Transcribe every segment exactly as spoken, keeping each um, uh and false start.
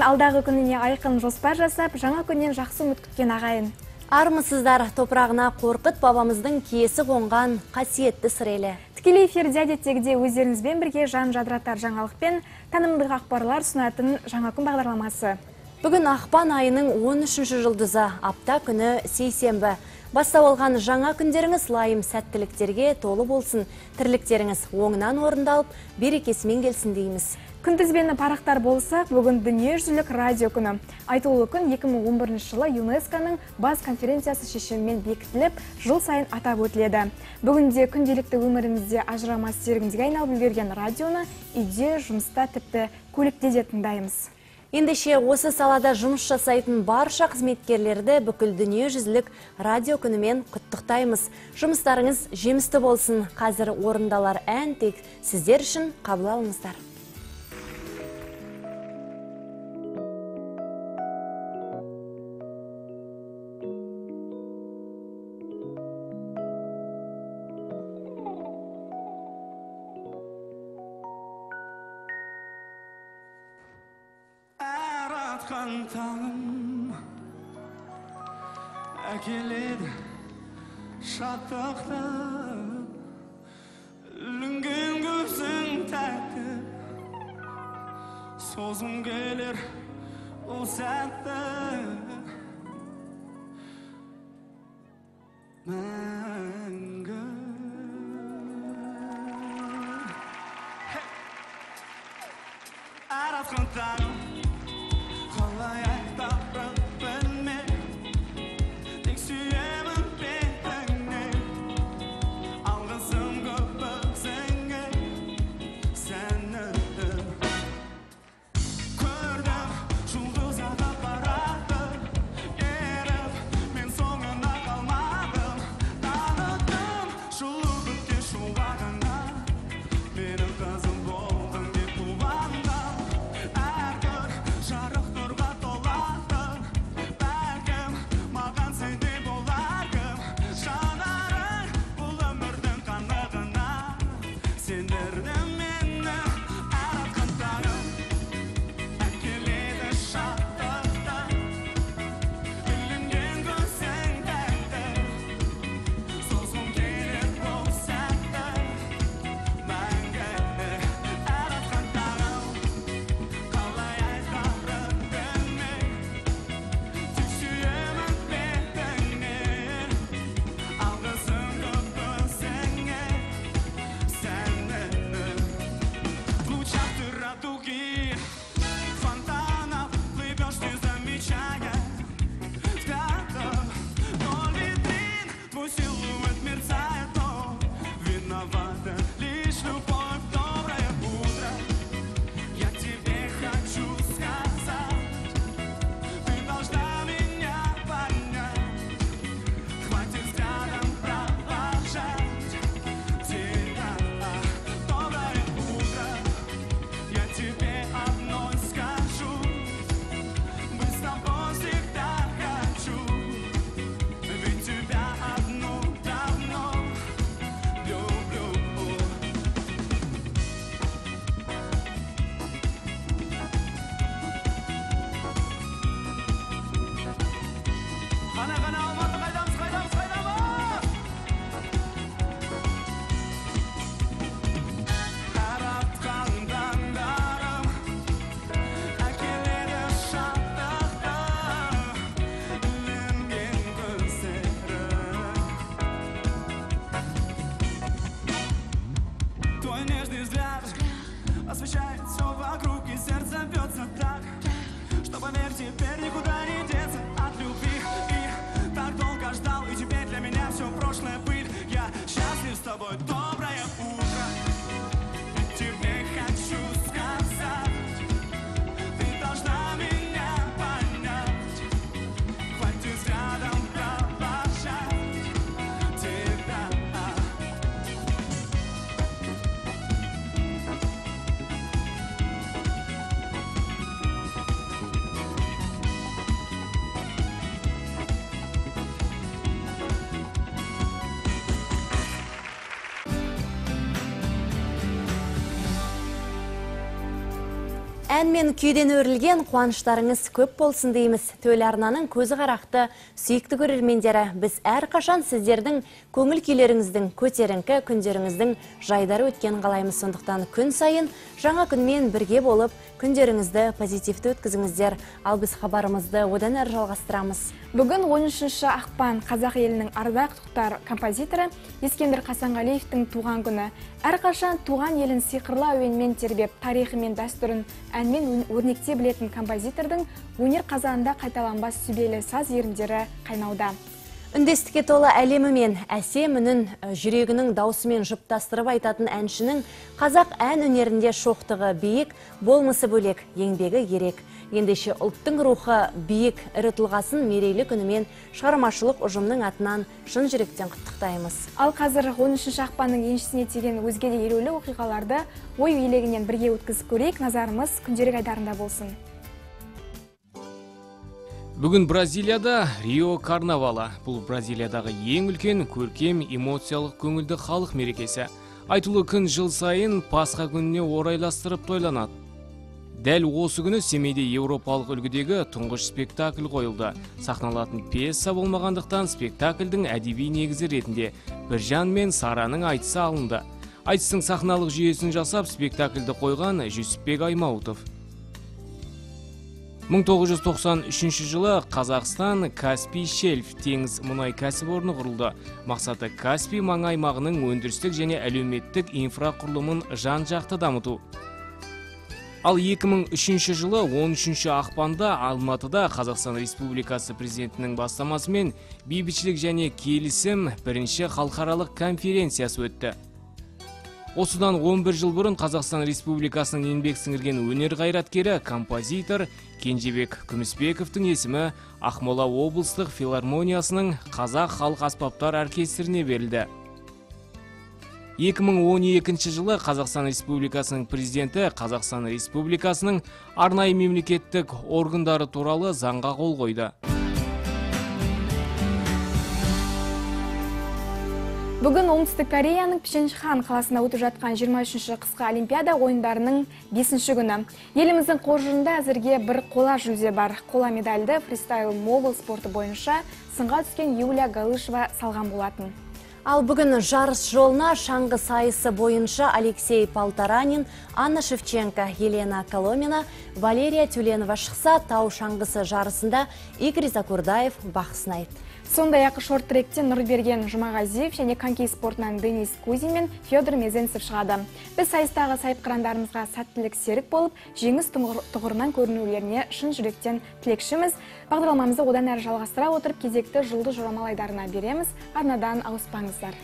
алдағы күніне айқын жоспар жасап, жаңа күннен жақсы үміт күткен ағайын. Армысыздар, топырағына қорқыт бабамыздың киесі қонған қасиетті сырелі. Тікелей эфирде әдеттегідей өздеріңізбен бірге жан жадыратар жаңалықпен танымдық ақпарлар сұнатын жаңа күн бағдарламасы. Бүгін ақпан айының он үшінші жылдызы, апта күні сейсенбі. Бастап алған жаңа күндеріңіз лайым сәттіліктерге толы болсын, тірліктеріңіз оңынан орындалып, берекесімен келсін дейміз. Күнтізбені парақтар болсақ, бүгін дүниежүзілік радио күні. Айтулы күн екі мың он бірінші жылы ЮНЕСКО-ның бас конференциясы шешімімен бекітіліп, жыл сайын атап өтіледі. Бүгінде күнделікті өмірімізде ажырамас серігімізге айналып үлгерген радионы үйде, жұмыста, тіпті көлікте де тыңдаймыз. Ендеше осы салада жұмыс жасайтын барша қызметкерлерді бүкіл дүниежүзілік радио күнімен құттықтаймыз. Жұмыстарыңыз жемісті болсын. Қазір орындалар ән тек сіздер үшін қабыл алыңыздар. Таңым әкеледі шаттықты, ілінген көзің тәтті, созым келер ол сәтті мәңгі. Әр атқан таңым қалай айтап білме, тек сүйемін бетіңнен, алғызым көп өзіңе сені. Көрдім жұлдыз ағып барады, еріп мен соңына қалмадым, таныдым жылу біткен шуағына, менің қызым болдың деп қуандым. Әркір жарық нұрға толады, бәлкім маған сенде болар кім, жанарың бұл өмірдің қанығына сендірді мені. Әр атқан таңым әкеледі шаттықты, ілінген көзің тәтті, созғым келер бұл сәтті мәңгі. Әр атқан таңым қалай айтарым білмей, тек сүйемін бетіңнен, алғызым көп өзіңе сені. В лучах ты радуги фонтанов плывешь, не замечая взглядов, но витрин твой силуэт мерцает, но виновата лишь любовь, доброе утро. Я тебе хочу сказать, ты должна меня понять, хватит взглядом провожать тебя. Доброе утро, я тебе одно скажу, быть с тобой всегда хочу, ведь тебя одну давно люблю. Қана қана алматы, қайдамыз, қайдамыз, қайдамыз! Әр атқан таңдарым әкеледі шаттықты, ілінген көздерің. Твой нежный взгляд освещает все вокруг, и сердце бьется так, что, поверь, теперь никуда не деться от любви. И Ән мен күйден өрілген қуаныштарыңыз көп болсын дейміз. Төл арнаның көзі қарақты сүйікті көрермендері, біз әр қашан сіздердің көңіл күйлеріңіздің, көтеріңкі күндеріңіздің жайдары өткен қалаймыз. Сондықтан күн сайын жаңа күнмен бірге болып, күндеріңізді позитивті өткізіңіздер. Ал біз хабарымызды одан әрі жалғастырамыз. Бүгін он үшінші ақпан қазақ елінің ардақ тұтар композиторы Ескендір Қасанғалиевтің туған күні. Әрқашан туған елін сиқырлы әуенмен тербеп, тарихы мен дәстүрін әнмен өрнекте білетін композитордың өнер қазанында қайталанбас сүбелі саз еріндері қайнауда. Үндестікке толы әлемі мен әсем үнін жүрегінің даусымен жұптастырып айтатын әншінің қазақ ән өнерінде шоқтығы биік, болмысы бөлек, еңбегі ерек. Ендеше ұлттың рухы биік ірі тұлғасын мерейлі күнімен шығармашылық ұжымның атынан шын жүректен құттықтаймыз. Ал қазір он үшінші ақпанның еншісіне теген өзге де елеулі оқиғаларды ой елегінен бірге өткізіп көрейік. Назарымыз күнделік айдарында болсын. Бүгін Бразилияда Рио карнавалы. Бұл Бразилиядағы ең үлкен көркем эмоциялық көңілді халық мерекесі. Айтулы күн жыл сайын Пасха күніне орайластырып тойланады. Дәл осы күні Семейде еуропалық үлгідегі тұңғыш спектакль қойылды. Сахналатын пьеса болмағандықтан спектакльдің әдеби негізі ретінде Біржан мен Сараның айтысы алынды. Айтыстың сахналық жүйесін жасап спектакльді қойған Жүсіпбек Аймауытов. мың тоғыз жүз тоқсан үшінші жылы Қазақстан Каспий шельф теңіз мұнай кәсіпорны құрылды. Мақсаты Каспий маңаймағының өндірістік және әлеуметтік инфрақұрылымын жан-жақты дамыту. Ал екі мың үшінші жылы он үшінші ақпанда Алматыда Қазақстан Республикасы президентінің бастамасымен бейбітшілік және келісім бірінші халықаралық конференциясы өтті. Осыдан он бір жыл бұрын Қазақстан Республикасының еңбек сіңірген өнер қайраткері, композитор Кенжебек Күмісбековтің есімі Ақмола облыстық филармониясының Қазақ халық аспаптар оркестріне берілді. екі мың он екінші жылы Қазақстан Республикасының президенті Қазақстан Республикасының арнайы мемлекеттік органдары туралы заңға қол қойды. Бүгін Оңтүстік Кореяның Пхенчхан қаласында өтіп жатқан жиырма үшінші қысқы Олимпиада ойындарының бесінші күні. Еліміздің қоржынында әзірге бір қола жүлде бар. Қола медальді фристайл могул спорты бойынша сынға түскен Юлия Галышева салған болатын. Ал бүгін жарыс жолына шаңғы сайысы бойынша Алексей Полторанин, Анна Шевченко, Елена Коломина, Валерия Тюленова шықса, тау шаңғысы жарысында Игорь Закурдаев бақ сынайды. Сондай-ақ шорт-тректен Нұрберген Жұмағазиев және конький спортынан Денис Кузин мен Федор Мезенцев шығады. Біз сайыстағы сайыпқырандарымызға сәттілік серік болып, жеңіс тұғырынан көрінулеріне шын жүректен тілекшіміз. Бағдарламамызды одан әрі жалғастыра отырып, кезекті жылды жорамалайдарына береміз. Арнадан ауыспаңыздар.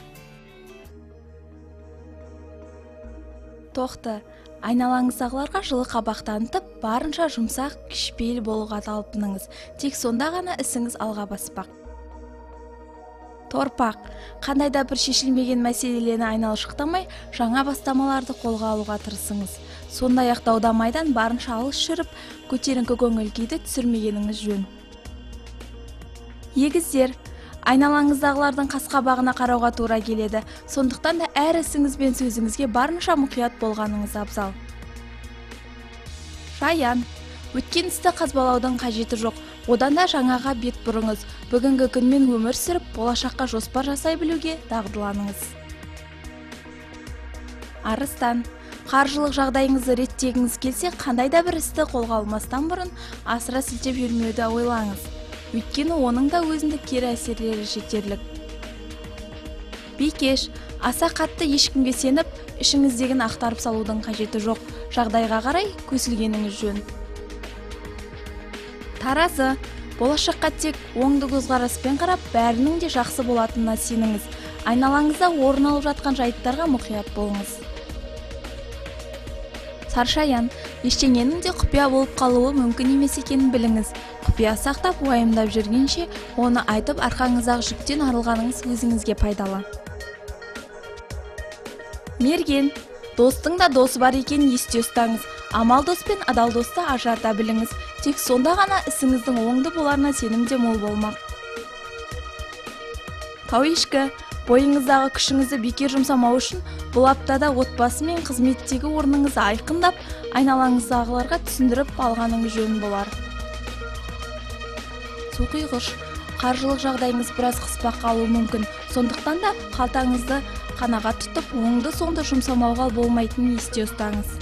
Тоқты, айналаңыздағыларға жылы қабақ танытып, барынша жұмсақ, кішіпейіл болуға талпыныңыз. Тек сонда ғана ісіңіз алға баспақ. Торпақ, қандай да бір шешілмеген мәселелені айналшықтамай, жаңа бастамаларды қолға алуға тырысыңыз. Сондай-ақ даудамайдан барынша алыс жүріп, көтеріңкі көңіл күйді түсірмегеніңіз жөн. Егіздер, айналаңыздағылардың қас-қабағына қарауға тура келеді. Сондықтан да әр ісіңіз бен сөзіңізге барынша мұқият болғаныңыз абзал. Жаян, өткен істі қазбалаудың қажеті жоқ. Одан да жаңаға бет бұрыңыз. Бүгінгі күнмен өмір сүріп, болашаққа жоспар жасай білуге дағдыланыңыз. Арыстан, қаржылық жағдайыңызды реттегіңіз келсе, қандай да бір істі қолға алмастан бұрын асыра сілтеп жүрмеуді ойлаңыз. Өйткені оның да өзіндік кері әсерлері жетерлік. Бикеш, аса қатты ешкімге сеніп, ішіңіздегін ақтарып салудың қажеті жоқ. Жағдайға қарай көсілгеніңіз жөн. Таразы, болашаққа тек оңды көзқараспен қарап, бәрінің де жақсы болатынына сеніңіз. Айналаңызда орын алып жатқан жайттарға мұқият болыңыз. Саршаян, ештеңенің де құпия болып қалуы мүмкін емес екенін біліңіз. Құпия сақтап, уайымдап жүргенше, оны айтып арқаңыздағы жүктен арылғаныңыз өзіңізге пайдалы. Мерген, достың да досы бар екенін есте ұстаңыз. Амал дос пен адал досты ажырата біліңіз. Тек сонда ғана ісіңіздің оңды боларына сенімде мол болмақ. Тауешкі, Бойыңыздағы күшіңізді бекер жұмсамау үшін бұл аптада отбасы мен қызметтегі орныңызды айқындап, айналаңыздағыларға түсіндіріп алғаныңыз жөн болар. Су құйғыш. Қаржылық жағдайыңыз біраз қыспақ қалуы мүмкін. Сондықтан да қалтаңызды қанағат тұтып, оңды соңды жұмсамауға болмайтынын есте ұстаңыз.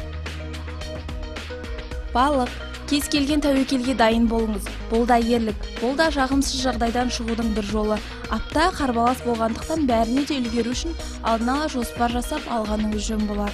Балық. Кез келген тәуекелге дайын болыңыз. Бұл да ерлік, бұл да жағымсыз жағдайдан шығудың бір жолы. Апта қарбалас болғандықтан бәріне де үлгеру үшін алдын ала жоспар жасап алғаныңыз жөн болар.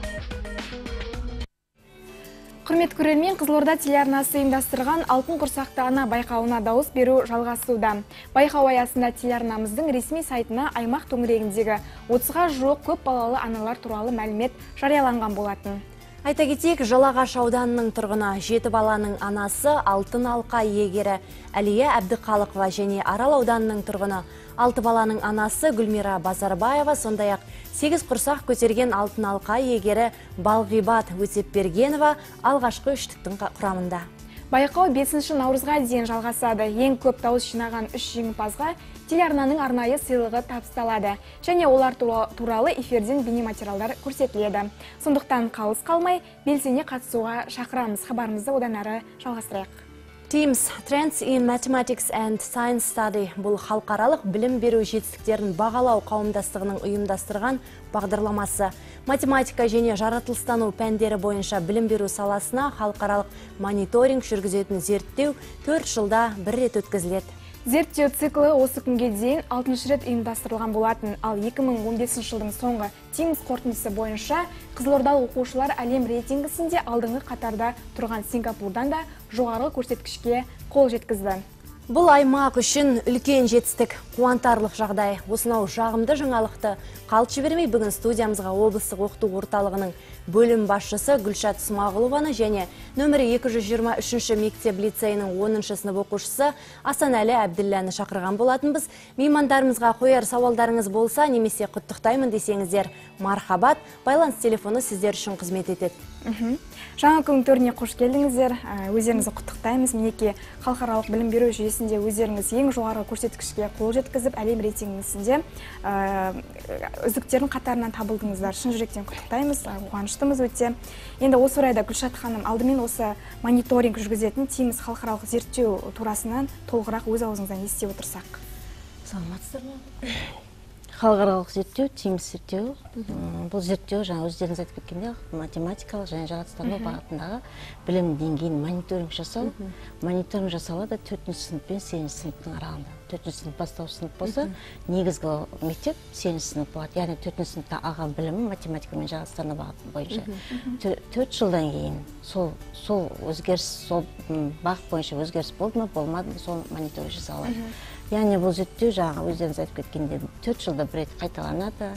Құрмет көрермен, Қызылорда телеарнасы ұйымдастырған Алтын құрсақты ана байқауына дауыс беру жалғасуда. Байқау аясында телеарнамыздың ресми сайтына аймақ төңірегіндегі отызға жуық көп балалы аналар туралы мәлімет жарияланған болатын. Айта кетейік, Жалағаш ауданының тұрғыны жеті баланың анасы алтын алқа иегері Әлия Әбдіқалықова және Арал ауданының тұрғыны алты баланың анасы Гүлмира Базарбаева, сондай-ақ сегіз құрсақ көтерген алтын алқа иегері Балғибат Өтепбергенова алғашқы үштіктің құрамында. Байқау бесінші наурызға дейін жалғасады. Ең көп дауыс жинаған үш жеңімпазға телеарнаның арнайы сыйлығы табысталады. Және олар туралы эфирден бейнематериалдар көрсетіледі. Сондықтан қалыс қалмай, белсене қатысуға шақырамыз. Хабарымызды одан әрі жалғастырайық. Teams Trends in Mathematics and Science Study бұл халықаралық білім беру жетістіктерін бағалау қауымдастығының ұйымдастырған бағдарламасы. Математика және жаратылыстану пәндері бойынша білім беру саласына халықаралық мониторинг жүргізетін зерттеу төрт жылда бір рет өткізіледі. Зерттеу циклы осы күнге дейін алтыншы рет ұйымдастырылған болатын, ал екі мың он бесінші жылдың соңғы Teams қорытындысы бойынша қызылордалық оқушылар әлем рейтингісінде алдыңғы қатарда тұрған Сингапурдан да жоғары көрсеткішке қол жеткізді. Бұл аймақ үшін үлкен жетістік, қуантарлық жағдай. Осынау жағымды жаңалықты қалт жібермей бүгін студиямызға облыстық оқыту орталығының бөлім басшысы Гүлшат Смағұлованы және нөмірі екі жүз жиырма үшінші мектеп лицейінің оныншы сынып оқушысы Асанәлі Әбділләні шақырған болатынбыз. Меймандарымызға қояр сауалдарыңыз болса, немесе құттықтаймын десеңіздер, мархабат, байланыс телефоны сіздер үшін қызмет етеді. Жаңа күн төріне қош келдіңіздер. Өздеріңізді құттықтаймыз. Мінекей халықаралық білім беру жүйесінде өздеріңіз ең жоғары көрсеткішке қол жеткізіп, әлем рейтингісінде үздіктердің қатарынан табылдыңыздар. Шын жүректен құттықтаймыз. Қуаныштымыз өте. Енді осы орайда Гүлшат ханым, алдымен осы мониторинг жүргізетін Teams халықаралық зерттеу турасынан толығырақ өз аузыңыздан естіп отырсақ. Саламатсыздар ма? Халықаралық зерттеу, Teams зерттеу. Бұл зерттеу жаңа өздеріңіз айтып кеткендей, математикалық және жаратылыстану бағытындағы білім деңгейін мониторинг жасау. Мониторинг жасалады төртінші сынып пен сегізінші сыныптың аралығында. төртінші сынып бастауыш сынып болса, негізгі мектеп сегізінші сынып болады. Яғни төртінші сыныпта алған білімі математика мен жаратылыстану бағыты бойынша. төрт жылдан кейін сол сол өзгеріс, сол бағыт бойынша өзгеріс болды ма, болмады ма, сол мониторинг жасалады. Яғни бұл зерттеу жаңа өздеріңіз айтып кеткендей төрт жылда бір рет қайталанады.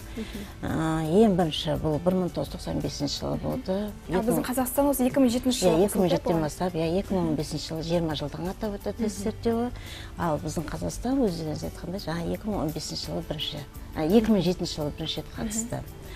Ең бірінші бұл бір мың тоғыз жүз тоқсан бесінші жылы болды. Біздің Қазақстан осы екі мың жетінші жылы. екі мың жетіден бастап, екі мың он бесінші жылы жиырма жылдан атап өтті зерттеуі. Ал біздің Қазақстан өздеріңіз айтқандай жаңа екі мың он бесінші жылы бірінші, екі мың жетінші жылы бірінші рет қатысты.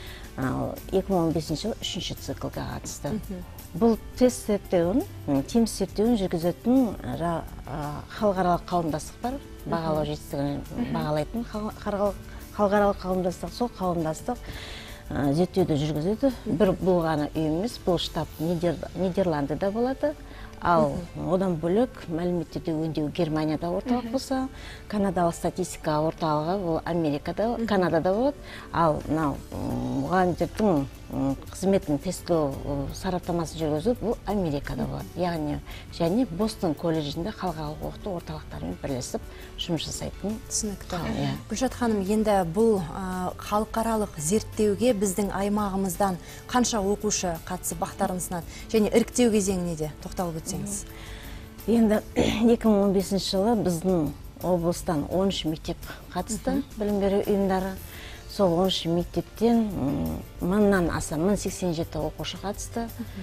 екі мың он бесінші жылы үшінші циклға қатысты. Бұл тест зерттеуін, Teams зерттеуін жүргізетін халықаралық қауымдастық бар, бағалау жетістігін бағалайтын халықаралық қауымдастық. Сол қауымдастық зерттеуді жүргізеді. Бір болғаны үй емес, бұл штаб Нидерландыда болады. Ал одан бөлек мәліметтерді өңдеу Германияда орталық болса, Канадалық статистика орталығы ол Америкада, Канадада болады. Ал мұғалімдердің қызметін тестілеу сараптамасын жүргізу бұл Америкада болады. Яғни және Бостон колледжінде халықаралық оқыту орталықтарымен бірлесіп жұмыс жасайтын. Түсінікті. Гүлшат ханым, енді бұл халықаралық зерттеуге біздің аймағымыздан қанша оқушы қатысып бақтарыңыздан және іріктеу кезеңіне де тоқталып өтсеңіз? Енді екі мың он бесінші жылы біздің облыстан он үш мектеп қатысты, білім беру ұйымдары. Сол он үш мектептен мыңнан аса мың сексен жеті оқушы қатысты.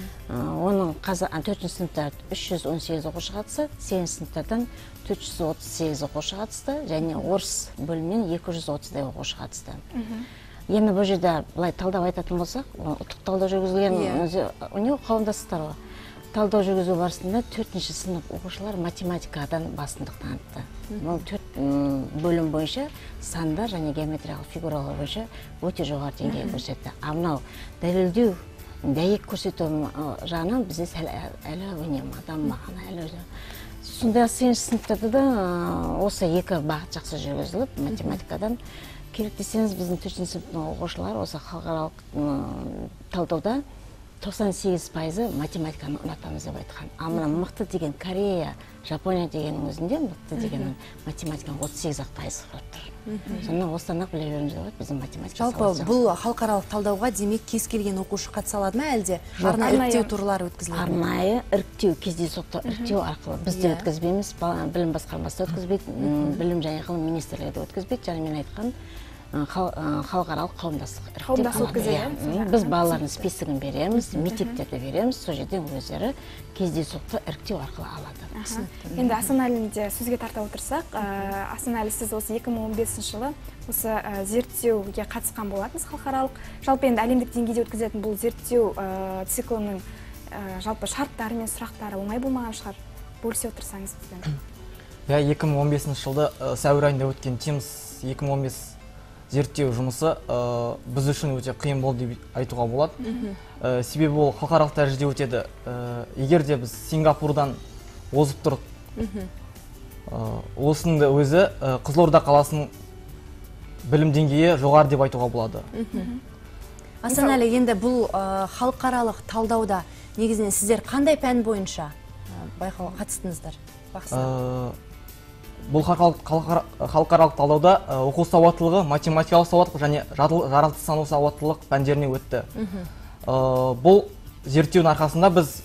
Оның төртінші сыныпта үш жүз он сегіз оқушы қатысты, сегізінші сыныптардан төрт жүз отыз сегіз оқушы қатысты, және орыс бөлімнен екі жүз отыздай оқушы қатысты. Енді бұл жерде былай талдап айтатын болсақ, ұлттық талдау жүргізілген қауымдастықтар бар. талдау жүргізу барысында төртінші сынып оқушылар математикадан басымдық танытты. Бұл төрт бөлім бойынша сандар және геометриялық фигуралар бойынша өте жоғары деңгей көрсетті. А мынау дәлелдеу, дәйек көрсету жағынан бізде сәл әлі өнемадан маған әлі өзі. Сондай сегізінші сыныптарда да осы екі бағыт жақсы жүргізіліп, математикадан керек десеңіз, біздің төртінші сыныптың оқушылары осы халықаралық талдауда тоқсан сегіз пайызы математиканы ұнатамыз деп айтқан. А мына мықты деген Корея, Жапония дегеннің өзінде мықты дегеннің математиканы отыз сегіз ақ пайыз құрап тұр. Сонан осыдан ақ біле беруіміз болады біздің математика саласы. Жалпы бұл халықаралық талдауға демек кез келген оқушы қатыса алады ма әлде? Арнайы іріктеу турлары өткізіледі? Арнайы іріктеу, кездейсоқтық іріктеу арқылы бізде өткізбейміз, білім басқармасы өткізбейді, білім және ғылым министрлігі де өткізбейді, және мен айтқан халықаралық қауымдастық Қауымдастық өткізеді. Біз балалардың списогын береміз, мектептерде береміз, сол жерден өздері кездейсоқты іріктеу арқылы алады. Енді Асанәлінде сөзге тарта отырсақ, Асанәлі, сіз осы екі мың он бесінші жылы осы зерттеуге қатысқан болатыныз халықаралық. Жалпы енді әлемдік деңгейде өткізетін бұл зерттеу циклының жалпы шарттары мен сұрақтары оңай болмаған шығар. Бөлісе отырсаңыз бізбен. Я екі мың он бесінші жылда сәуір айында өткен Тимс екі мың он бес зерттеу жұмысы біз үшін өте қиын болды деп айтуға болады. Себебі ол халықаралық дәрежеде өтеді. Егер де біз Сингапурдан озып тұрып, осының да өзі Қызылорда қаласының білім деңгейі жоғары деп айтуға болады. Асанәлі, енді бұл халықаралық талдауда негізінен сіздер қандай пән бойынша байқауға қатыстыңыздар? Бұл халықаралық талдауда оқу сауаттылығы, математикалық сауаттылық және жаратылыстану сауаттылық пәндеріне өтті. Бұл зерттеудің арқасында біз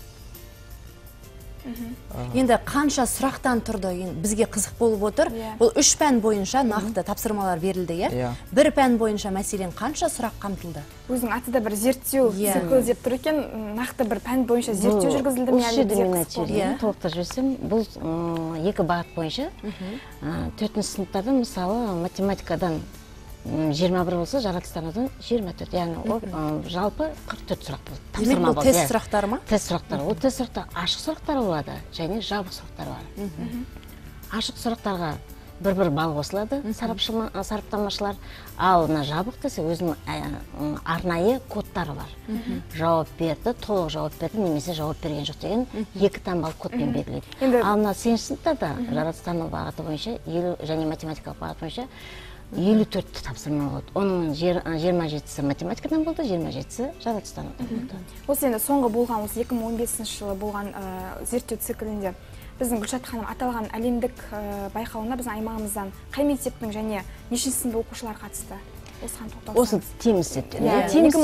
енді қанша сұрақтан тұрды, бізге қызық болып отыр. Бұл үш пән бойынша нақты тапсырмалар берілді, е? Бір пән бойынша мәселен қанша сұрақ қамтылды? Өзінің аты да бір зерттеу циклы деп тұр екен, нақты бір пән бойынша зерттеу жүргізілді ме? Осы жерде мен айтып толықтырып жіберсем, бұл екі бағыт бойынша төртінші сыныптарда мысалы математикадан жиырма бір болса, жаратылыстанудан жиырма төрт, яғни жалпы қырық төрт сұрақ болды. Демек бұл тест сұрақтары ма? Тест сұрақтары. Ол тест сұрақтар ашық сұрақтары болады, және жабық сұрақтар бар. Ашық сұрақтарға бір-бір балл қосылады сараптамашылар, ал мына жабық десе өзінің арнайы кодтары бар. Жауап берді, толық жауап берді, немесе жауап берген жоқ деген екі таңбалы кодпен белгілейді. Ал мына сегізінші сыныптарда жаратылыстану бағыты бойынша және математикалық бағыт бойынша елу төрт тапсырма болды. Оның жиырма жетісі математикадан болды, жиырма жетісі жаратылыстанудан болды. Осы енді соңғы болған, осы екі мың он бесінші жылы болған зерттеу циклінде біздің Гүлшат ханым аталған әлемдік байқауына біздің аймағымыздан қай мектептің және нешінші сынып оқушылар қатысты? Осы Тимс зерттеуіне.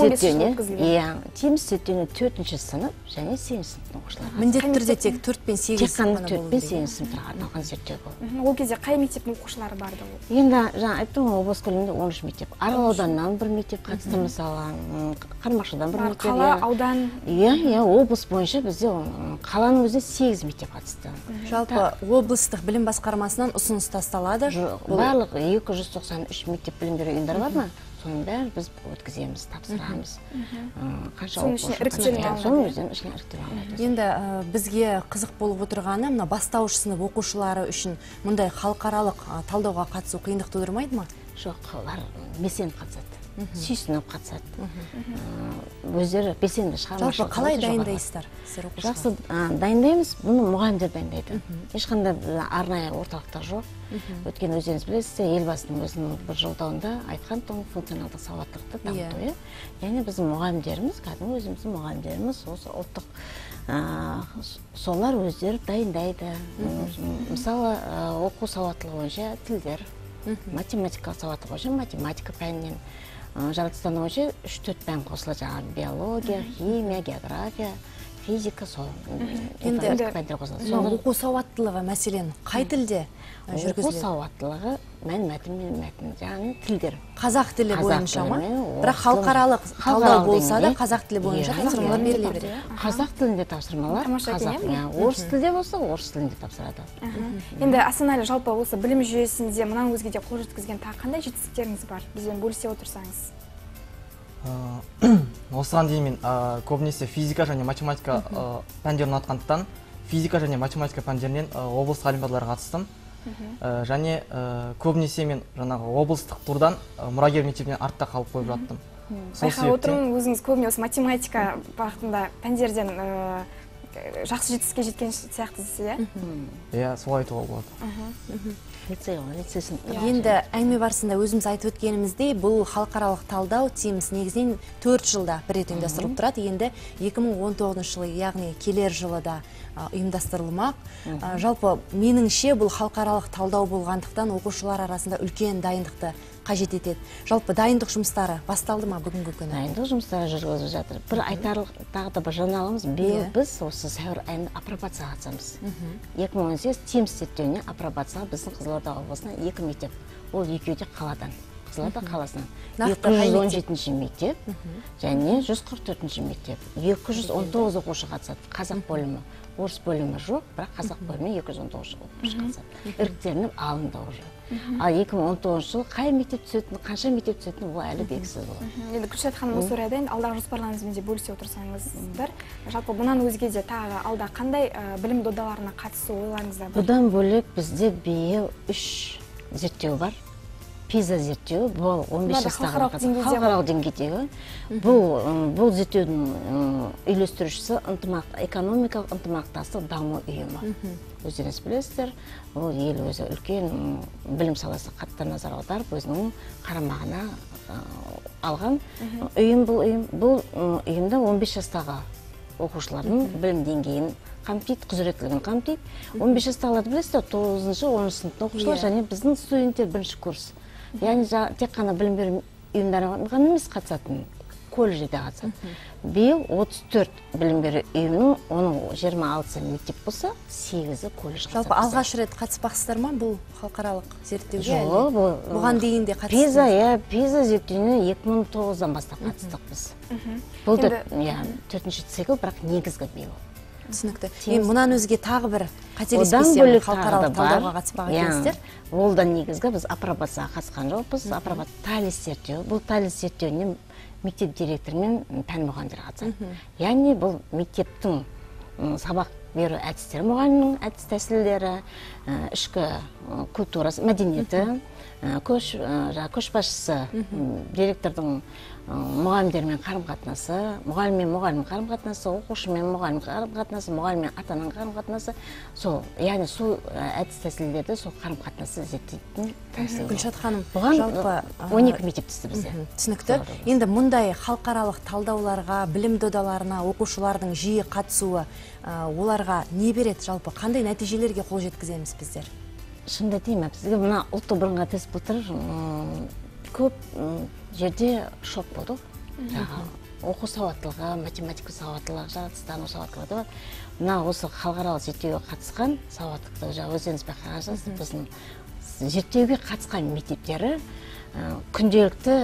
Тимс зерттеуіне төртінші сынып және сегізінші сыныптың оқушылары. Міндетті түрде тек төрт пен сегіз сыныптың төрт пен сегіз сыныптарға арналған зерттеу болды. Ол кезде қай мектептің оқушылары барды ол? Енді жаңа айттым ғой, облыс көлемінде он үш мектеп. Арал ауданынан бір мектеп қатысты, мысалы, Қармақшыдан бір мектеп. Қала, аудан? Иә, облыс бойынша бізде қаланың өзінде сегіз мектеп қатысты. Жалпы облыстық білім басқармасынан ұсыныс тасталады? Барлық екі жүз тоқсан үш мектеп білім беру ұйымдары бар ма? Соның бәрін біз өткіземіз, тапсырамыз. Соның ішіне іріктелінген. Енді бізге қызық болып отырғаны, мына бастауыш сынып оқушылары үшін мұндай халықаралық талдауға қатысу қиындық тудырмайды ма? Жоқ, олар белсеніп қатысады. Сүйсініп қатысады. Өздері белсенді шығармашылық. Жалпы қалай дайындайсыздар? Жақсы дайындаймыз, бұны мұғалімдер дайындайды. Ешқандай арнайы орталықтар жоқ. Өткен өздеріңіз білесіздер, елбасының өзінің бір жолдауында айтқан функционалдық сауаттылықты дамыту. Яғни біздің мұғалімдеріміз, кәдімгі өзіміздің мұғалімдеріміз осы ұлттық солар өздері дайындайды. Мысалы, оқу сауаттылығы бойынша тілдер, математикалық сауаттылығы бойынша математика пәнінен, жаратылыстану бойынша үш төрт пән қосылады, жаңағы биология, химия, география, физика, сол. Енді оқу сауаттылығы мәселен қай тілде жүргізіледі? Оқу сауаттылығы мән мәтін мен мәтін, яғни тілдер. Қазақ тілі бойынша ма? Бірақ халықаралық талдау болса да қазақ тілі бойынша тапсырмалар беріле береді. Қазақ тілінде тапсырмалар, орыс тілде болса орыс тілінде тапсырады. Енді Асанәлі, жалпы осы білім жүйесінде мұнан өзге де қол жеткізген тағы қандай жетістіктеріңіз бар? Бізбен бөлісе отырсаңыз. осыған дейін мен ә, көбінесе физика және математика ә, пәндерін ұнатқандықтан физика және математика пәндерінен ә, облыстық олимпиадаларға қатыстым. Ә, және ә, көбінесе мен жаңағы облыстық турдан ә, мұрагер мектебінен артта қалып қойып жаттым. Байқап отырмын, өзіңіз көбіне осы математика бағытында пәндерден ә, жақсы жетістікке жеткен сияқтысыз, иә? Иә, солай айтуға болады. Лицей ғой, лицей сыныпта. Енді әңгіме барысында өзіміз айтып өткеніміздей, бұл халықаралық талдау Тимс негізінен төрт жылда бір рет ұйымдастырылып тұрады. Енді екі мың он тоғызыншы жылы, яғни келер жылы да ұйымдастырылмақ. Жалпы меніңше бұл халықаралық талдау болғандықтан оқушылар арасында үлкен дайындықты қажет етеді. Жалпы дайындық жұмыстары басталды ма бүгінгі күні? Дайындық жұмыстары жүргізіліп жатыр. Бір айтарлық тағы да бір жаңалығымыз, биыл біз осы сәуір айында апробацияға қатысамыз. екі мың он сегіз Тимс зерттеуіне апробацияға біздің Қызылорда облысынан екі мектеп. Ол екеуі де қаладан. Қызылорда қаласынан. екі жүз он жетінші мектеп және жүз қырық төртінші мектеп. екі жүз он тоғыз оқушы қатысады. Қазақ бөлімі, орыс бөлімі жоқ, бірақ қазақ бөлімі екі жүз он тоғыз оқушы қатысады. Іріктелініп алынды уже. Ал екі мың он тоғызыншы жылы қай мектеп түсетіні, қанша мектеп түсетіні ол әлі белгісіз болады. Енді Күлшат ханым, осы орайда енді алдағы жоспарларыңызбен де бөлісе отырсаңыздар, жалпы бұнан өзге де тағы алда қандай білім додаларына қатысу ойларыңызда бар? Бұдан бөлек бізде биыл үш зерттеу бар. Пиза зерттеуі, бұл он бес жастағы халықаралық деңгейдегі. Бұл зерттеудің үйлестірушісі экономикалық ынтымақтастық даму ұйымы. Өздеріңіз білесіздер, ол ел өзі үлкен білім саласы қатты назар аударып, өзінің қарамағына алған ұйым. Бұл ұйымда он бес жастағы оқушылардың білім деңгейін қамтиды, құзыреттілігін қамтиды. он бес жастағыларды білесіздер, тоғызыншы оныншы сыныптың оқушылар және біздің студенттер бірінші курс. Яғни тек қана білім беру ұйымдарына емес қатысатын, колледжде қатысады. Биыл отыз төрт білім беру ұйымның, оның жиырма алтысы мектеп болса, сегізі колледж қатысады. Жалпы алғаш рет қатыспақсыздар ма бұл халықаралық зерттеуге? Жоқ, бұған дейін де қатыстыңыз? Пиза, иә, Пиза зерттеуіне екі мың тоғыздан бастап қатыстық біз. Бұл төртінші цикл, бірақ негізгі биыл. Түсінікті. Мен мұнан өзге тағы бір қателеспесем халықаралық талдауға қатыспаған екенсіздер? Ол да негізгі біз апробацияға қатысқан жоқпыз. Апробация Талис зерттеуі. Бұл Талис зерттеуіне мектеп директоры мен пән мұғалімдері қатысады. Яғни бұл мектептің сабақ беру әдістері, мұғалімнің әдіс тәсілдері, ішкі культурасы, мәдениеті, көшбасшысы, директордың мұғалімдермен қарым-қатынасы, мұғаліммен мұғалім қарым-қатынасы, оқушымен мұғалім қарым-қатынасы, мұғаліммен ата-ананың қарым-қатынасы, сол, яғни сол әдіс тәсілдерді сол қарым-қатынасы зерттейтін тәсіл. Күлшат ханым, бұған он екі мектеп түсті бізде. Түсінікті. Енді мұндай халықаралық талдауларға, білім додаларына оқушылардың жиі қатысуы, оларға не береді жалпы? Қандай нәтижелерге қол жеткіземіз біздер? Шынында деймін, бізге мына ұлттық бірыңғай тест былтыр көп жерде шок болды. Оқу сауаттылығы, математика сауаттылығы, жаратыстану сауаттылығы бар. Мына осы халықаралық зерттеуге қатысқан сауаттылықты өздеріңіз байқағансыз, біздің зерттеуге қатысқан мектептері күнделікті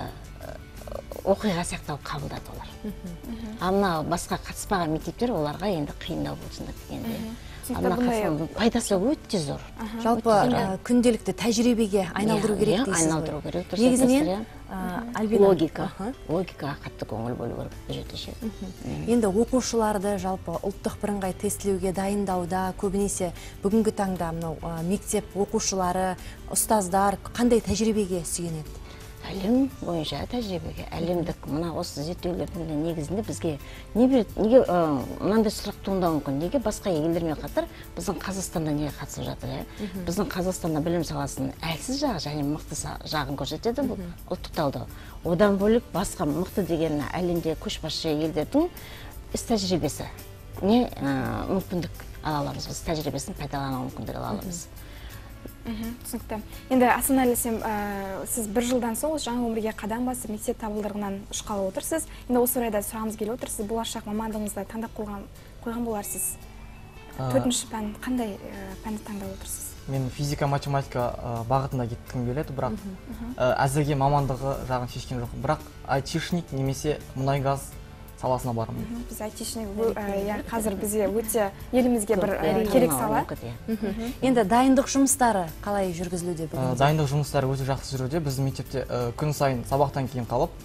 оқиға сияқты қабылдады олар. Ал мына басқа қатыспаған мектептер оларға енді қиындау болсын дегенде. Пайдасы өте зор. Жалпы күнделікті тәжірибеге айналдыру керек дейсіз ғой? Айналдыру керек. Негізінен логика. Логикаға қатты көңіл бөлу керек. Енді оқушыларды жалпы ұлттық бірыңғай тестілеуге дайындауда көбінесе бүгінгі таңда мектеп оқушылары, ұстаздар қандай тәжірибеге сүйенеді? Әлем бойынша тәжірибеге, әлемдік мына осы зерттеулердің негізінде бізге неге мынандай сұрақ туындауы мүмкін, неге басқа елдермен қатар біздің Қазақстанда неге қатысып жатыр? Біздің Қазақстанда білім саласының әлсіз жағы және мықты жағын көрсетеді бұл ұлттық талдау. Одан бөлек басқа мықты деген әлемде көшбасшы елдердің іс тәжірибесі не мүмкіндік ала аламыз, біз тәжірибесін пайдалану мүмкіндік ала аламыз. Түсінікті. Енді асаналесем, сіз бір жылдан соң жаңа өмірге қадам басып мектеп табалдырығынан ұшқалы отырсыз. Енді осы орайда сұрағымыз келіп отыр, сіз болашақ мамандығыңызды таңдап қойған боларсыз. Төртінші пән, қандай пәнді таңдап отырсыз? Мен физика, математика бағытында кеткім келеді, бірақ әзірге мамандығы жағын шешкен жоқ. Бірақ айтишник немесе мұнай газ саласына бармын. Біз айтишник қазір бізге өте елімізге бір керек сала. Енді дайындық жұмыстары қалай жүргізілуде бүгінде? Дайындық жұмыстары өте жақсы жүруде. Біздің мектепте күн сайын сабақтан кейін қалып,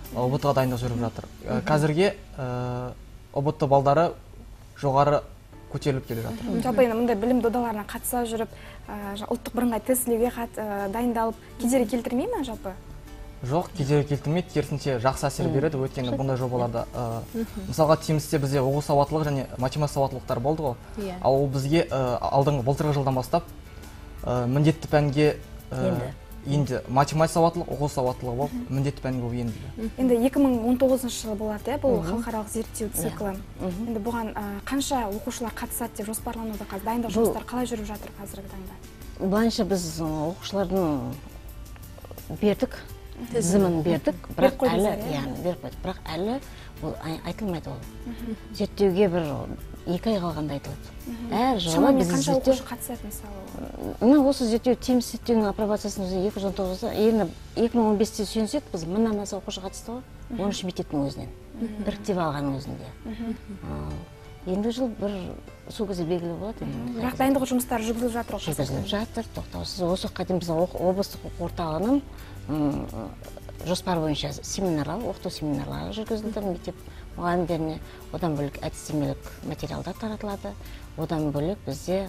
ұбт ға дайындық жүріп жатыр. Қазірге ұбт балдары жоғары көтеріліп келе жатыр. Жалпы енді мұндай білім додаларына қатыса жүріп, ұлттық бірыңғай тестілеуге дайындалып, кедергі келтірмей ме жалпы? Жоқ, кедергі келтірмейді, керісінше жақсы әсер береді, өйткені бұндай жобаларда мысалға Тимсте бізде оқу сауаттылығы және математика сауаттылықтар болды ғой. Ал ол бізге алдыңғы былтырғы жылдан бастап міндетті пәнге енді математика сауаттылық, оқу сауаттылығы болып міндетті пәнге болып енді. Енді екі мың он тоғызыншы жылы болады, бұл халықаралық зерттеу циклі. Енді бұған қанша оқушылар қатысады деп жоспарлануда, қазір дайындық жұмыстары қалай жүріп жатыр қазіргі таңда? Былайынша біз оқушылардың бердік, тізімін бердік, бірақ әлі, яғни беріп қойдық, бірақ әлі ол айтылмайды ол. Зерттеуге бір екі ай қалғанда айтылады. Әр жылы біз қанша зерттеу оқушы қатысады мысалы? Мына осы зерттеу Тимс зерттеуінің апробациясын екі жүз он тоғызда, енді екі мың он бесте сүйенсек, біз мыңнан аса оқушы қатысты ғой, он үш мектептің өзінен, біріктеп алғанның өзінде. Енді жыл бір сол кезде белгілі болады. Бірақ дайындық жұмыстары жүргізіліп жатыр ғой? Жүргізіліп жатыр, тоқтаусыз. Осы уақытқа дейін біз облыстық оқу орталығының жоспар бойынша семинарлар, оқыту семинарлары жүргізілді мектеп мұғалімдеріне. Одан бөлек әдістемелік материалдар таратылады. Одан бөлек бізде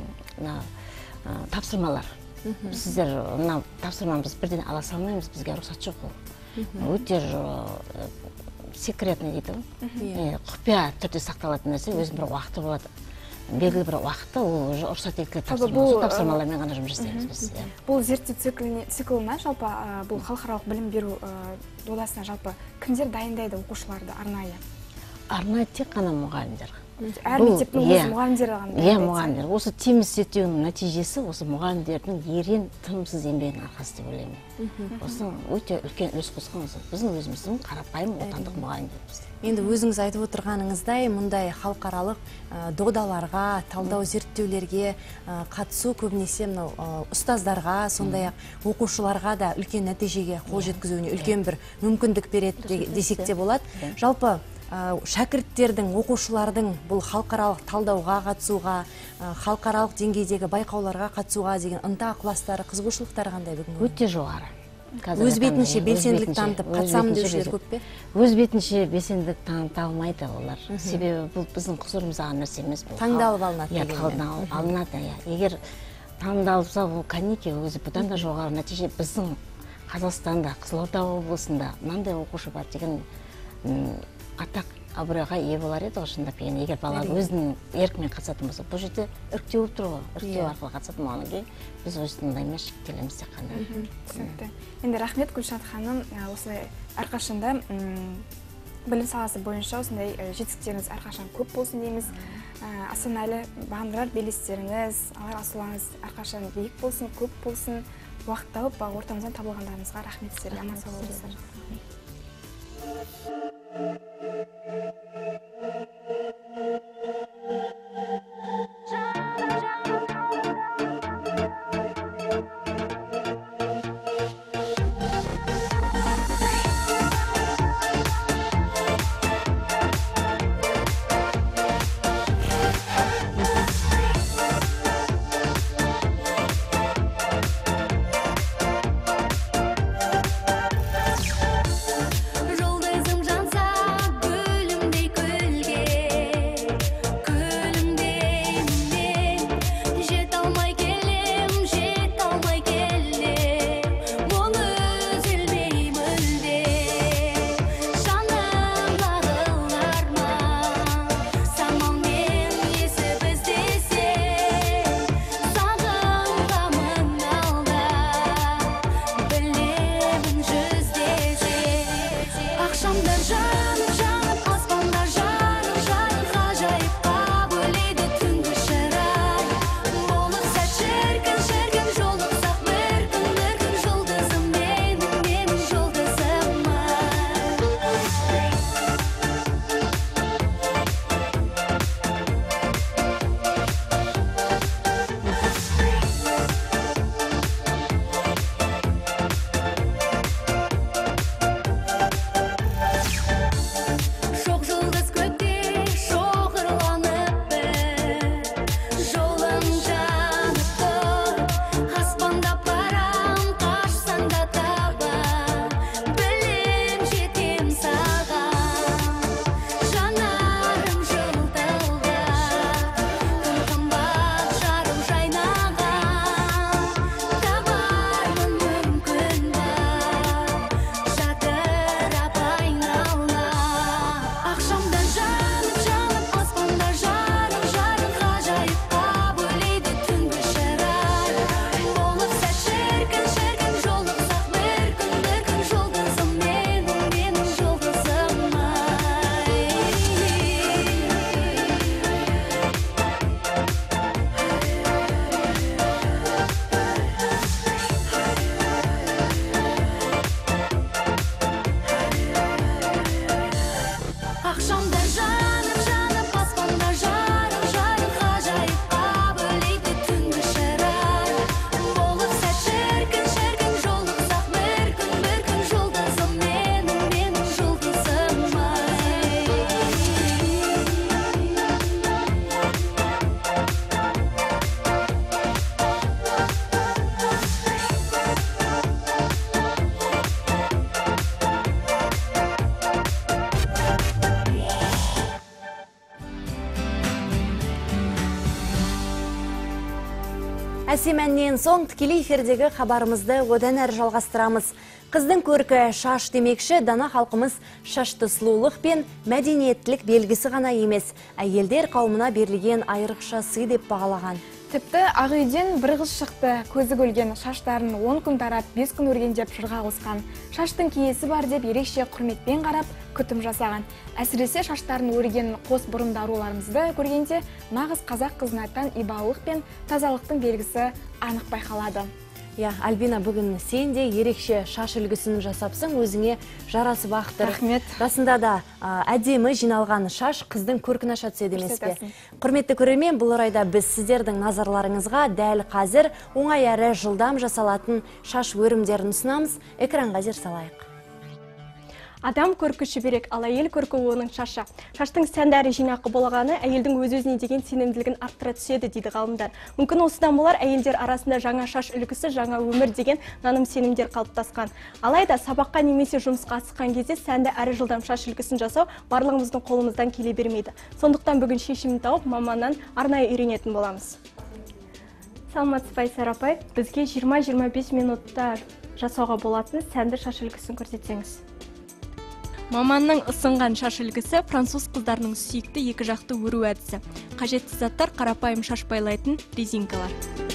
тапсырмалар. Сіздер тапсырманы біз бірден ала салмаймыз, бізге рұқсат жоқ ол. Өте секретный дейді, құпия түрде сақталатын нәрсе, өзінің бір уақыты болады. Белгілі бір уақытта ол рұқсат етілген тапсырмалармен ғана жұмыс жасаймыз біз. Бұл зерттеу циклына жалпы бұл халықаралық білім беру додасына жалпы кімдер дайындайды оқушыларды арнайы? Арнайы тек қана мұғалімдер. Әр мектептің өз мұғалімдері ғана? Иә, мұғалімдер. Осы Тимс зерттеуінің нәтижесі осы мұғалімдердің ерен тынымсыз еңбегінің арқасы деп ойлаймын. Осы өте үлкен үлес қосқан осы біздің өзіміздің қарапайым отандық мұғалімдеріміз. Енді өзіңіз айтып отырғаныңыздай, мұндай халықаралық додаларға, талдау зерттеулерге қатысу көбінесе мынау ұстаздарға, сондай-ақ оқушыларға да үлкен нәтижеге қол жеткізуіне үлкен бір мүмкіндік береді десек те болады. Жалпы шәкірттердің, оқушылардың бұл халықаралық талдауға қатысуға, халықаралық деңгейдегі байқауларға қатысуға деген ынта ықыластары, қызығушылықтары қандай бүгін? Өте жоғары. Өз бетінше белсенділік танытып қатысамын деушілер көп пе? Өз бетінше белсенділік таныта алмайды олар. Себебі бұл біздің құзырымызға нәрсе емес. Таңдалып алынады дегенмен. Таңдалып алынады. Егер таңдалса, ол кәнеке өзі бұдан да жоғары нәтиже біздің Қазақстанда, Қызылорда облысында мынандай оқушы бар деген атақ абыройға ие болар еді шындап келгенде. Егер бала өзінің еркімен қатысатын болса, бұл жерде іріктеу болып тұр ғой. Іріктеу арқылы қатысатын болғаннан кейін біз осындаймен шектелеміз тек қана. Түсінікті. Енді рахмет Гүлшат ханым, осылай әрқашанда білім саласы бойынша осындай жетістіктеріңіз әрқашан көп болсын дейміз. Асанәлі бағындырар белестеріңіз, алар асуларыңыз әрқашан биік болсын, көп болсын. Уақыт тауып ортамыздан табылғандарыңызға рахмет сіздерге. Аман сау болыңыздар. Жете алмай келем, жете алмай келем. Әсемәннен соң тікелей эфирдегі хабарымызды одан әрі жалғастырамыз. Қыздың көркі шаш демекші, дана халқымыз шашты сұлулық пен мәдениеттілік белгісі ғана емес, әйелдер қауымына берілген айрықша сый деп бағалаған. Тіпті ақ үйден бір қыз шықты, көзі көлген шаштарын он күн тарап, бес күн өрген деп жырға қосқан. Шаштың киесі бар деп ерекше құрметпен қарап, күтім жасаған. Әсіресе шаштарын өрген қос бұрымды аруларымызды көргенде, нағыз қазақ қызына тән ибалық пен тазалықтың белгісі анық байқалады. Я, Альбина, бүгін сен де ерекше шаш үлгісін жасапсың, өзіңе жарасы бақтыр. Рахмет. Расында да әдемі жиналған шаш қыздың көркін аша түседі емес пе? Құрметті көрермен, бұл орайда біз сіздердің назарларыңызға дәл қазір оңай әрі жылдам жасалатын шаш өрімдерін ұсынамыз. Экранға зер салайық. Адам көркі шүберек, ал әйел көркі оның шашы. Шаштың сәндәрі жинақы болғаны әйелдің өз-өзіне деген сенімділігін арттыра түседі дейді ғалымдар. Мүмкін осыдан болар әйелдер арасында жаңа шаш үлгісі, жаңа өмір деген наным сенімдер қалыптасқан. Алайда сабаққа немесе жұмысқа асыққан кезде сәнді әрі жылдам шаш үлгісін жасау барлығымыздың қолымыздан келе бермейді. Сондықтан бүгін шешімін тауып, маманнан арнайы үйренетін боламыз. Саламатсыз апай, бізге жиырма жиырма бес минутта жасауға болатын сәнді шаш үлгісін көрсетсеңіз. Маманның ұсынған шаш үлгісі француз қыздарының сүйікті екі жақты өру әдісі. Қажетті заттар қарапайым шаш байлайтын резинкалар.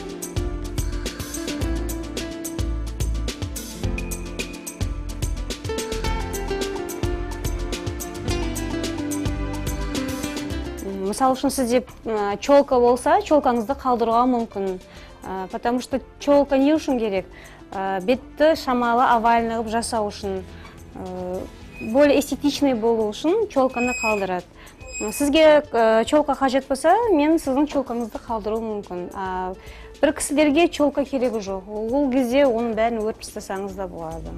Мысалы үшін сізде чолка болса, чолкаңызды қалдыруға мүмкін. Потому что чолка не үшін керек? Бетті шамалы овальны ғып жасау үшін. Более эстетичный болу үшін чолканы қалдырады. Сізге чолка қажет болса, мен сіздің чолкаңызды қалдыру мүмкін. Бір кісілерге чолка керегі жоқ. Ол кезде оның бәрін өріп тастасаңыз да болады.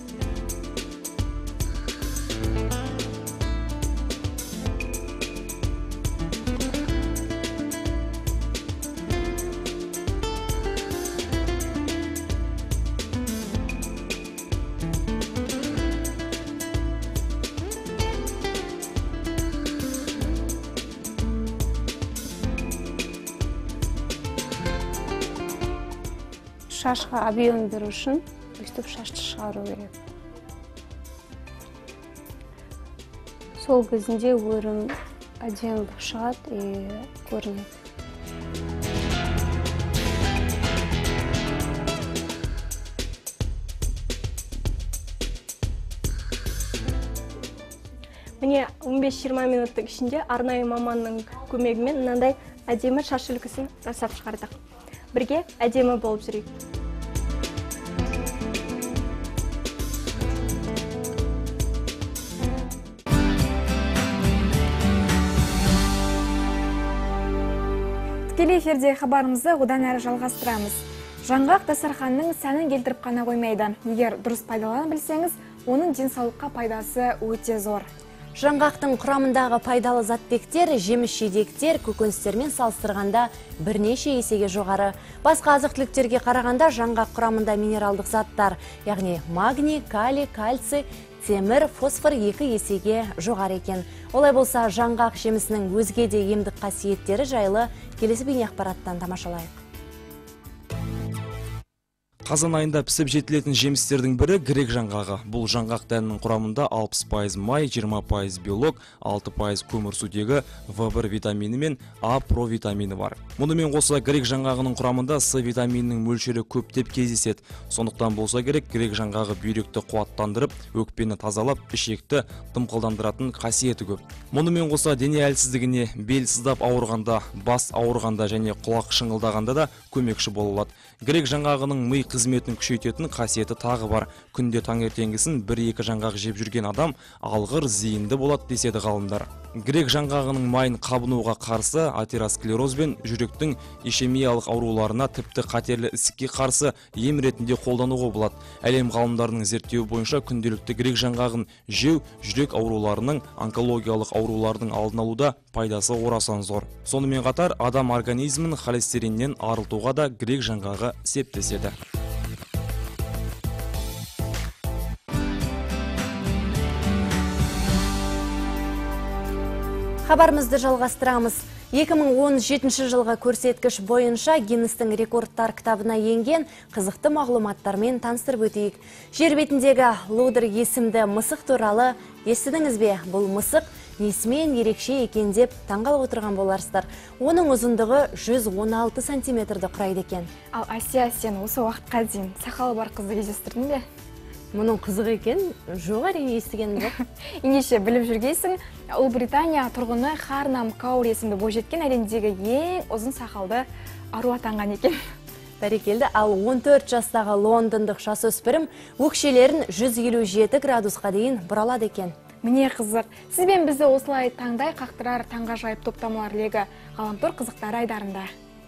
Шашқа объем беру үшін өстіп шашты шығару керек. Сол кезінде өрім әдемі шығады и көрінеді. Міне он бес жиырма минуттың ішінде арнайы маманның көмегімен мынандай әдемі шаш үлгісін жасап шығардық. Бірге әдемі болып жүрейік. Тікелей эфирдегі хабарымызды одан әрі жалғастырамыз. Жаңғақ дастарханның сәнін келтіріп қана қоймайды. Егер дұрыс пайдалана білсеңіз, оның денсаулыққа пайдасы өте зор. Жаңғақтың құрамындағы пайдалы заттектер, жеміс-жидектер, көкөністермен салыстырғанда бірнеше есеге жоғары. Басқа азық-түліктерге қарағанда жаңғақ құрамында минералдық заттар, яғни магний, калий, кальций, темір, фосфор екі есеге жоғары екен. Олай болса, жаңғақ жемісінің өзге де емдік қасиеттері жайлы келесі бейне ақпараттан тамашалайық. Қазан айында пісіп жетілетін жемістердің бірі грек жаңғағы. Бұл жаңғақ дәнінің құрамында алпыс пайыз май, жиырма пайыз белок, алты пайыз көмірсутегі В бір витамині мен А провитамині бар. Мұнымен қоса грек жаңғағының құрамында С витаминінің мөлшері көптеп кездеседі. Сондықтан болса керек, грек жаңғағы бүйректі қуаттандырып, өкпені тазалап, ішекті дымқылдандыратын қасиеті көп. Мұнымен қоса дене әлсіздігіне, бел сыздап ауырғанда, бас ауырғанда және құлақ шыңылдағанда да көмекші бола алады. Грек жаңғағының ми қызметін күшейтетін қасиеті тағы бар. Күнде таңертеңгісін бір-екі жаңғақ жеп жүрген адам алғыр зейінді болады деседі ғалымдар. Грек жаңғағының майын қабынуға қарсы, атеросклероз бен жүректің ишемиялық ауруларына, тіпті қатерлі ісікке қарсы ем ретінде қолдануға болады. Әлем ғалымдарының зерттеуі бойынша күнделікті грек жаңғағын жеу жүрек ауруларының, онкологиялық аурулардың алдын алуда пайдасы орасан зор. Сонымен қатар адам организмін холестериннен арылтуға да грек жаңғағы септеседі. Хабарымызды жалғастырамыз. екі мың он жетінші жылғы көрсеткіш бойынша Гиннестің рекордтар кітабына енген қызықты мағлұматтармен таныстырып өтейік. Жер бетіндегі лодыр есімді мысық туралы естідіңіз бе? Бұл мысық несімен ерекше екен деп таңғалып отырған боларсыздар. Оның ұзындығы жүз он алты сантиметрді құрайды екен. Ал Асия, сен осы уақытқа дейін сақалы бар қызды кездестірдің бе? Мұның қызық екен, жоқ әрине естіген жоқ. Ендеше біліп жүргейсің, Ұлыбритания тұрғыны Харнам Каур есімді бойжеткен әлемдегі ең ұзын сақалды ару атанған екен. Бәрекелді, ал он төрт жастағы лондондық жасөспірім өкшелерін жүз елу жеті градусқа дейін бұралады екен. Міне қызық, сізбен бізді осылай таңдай қақтырар таңғажайып топтамалар легі ғаламтор қызықтары айдарында.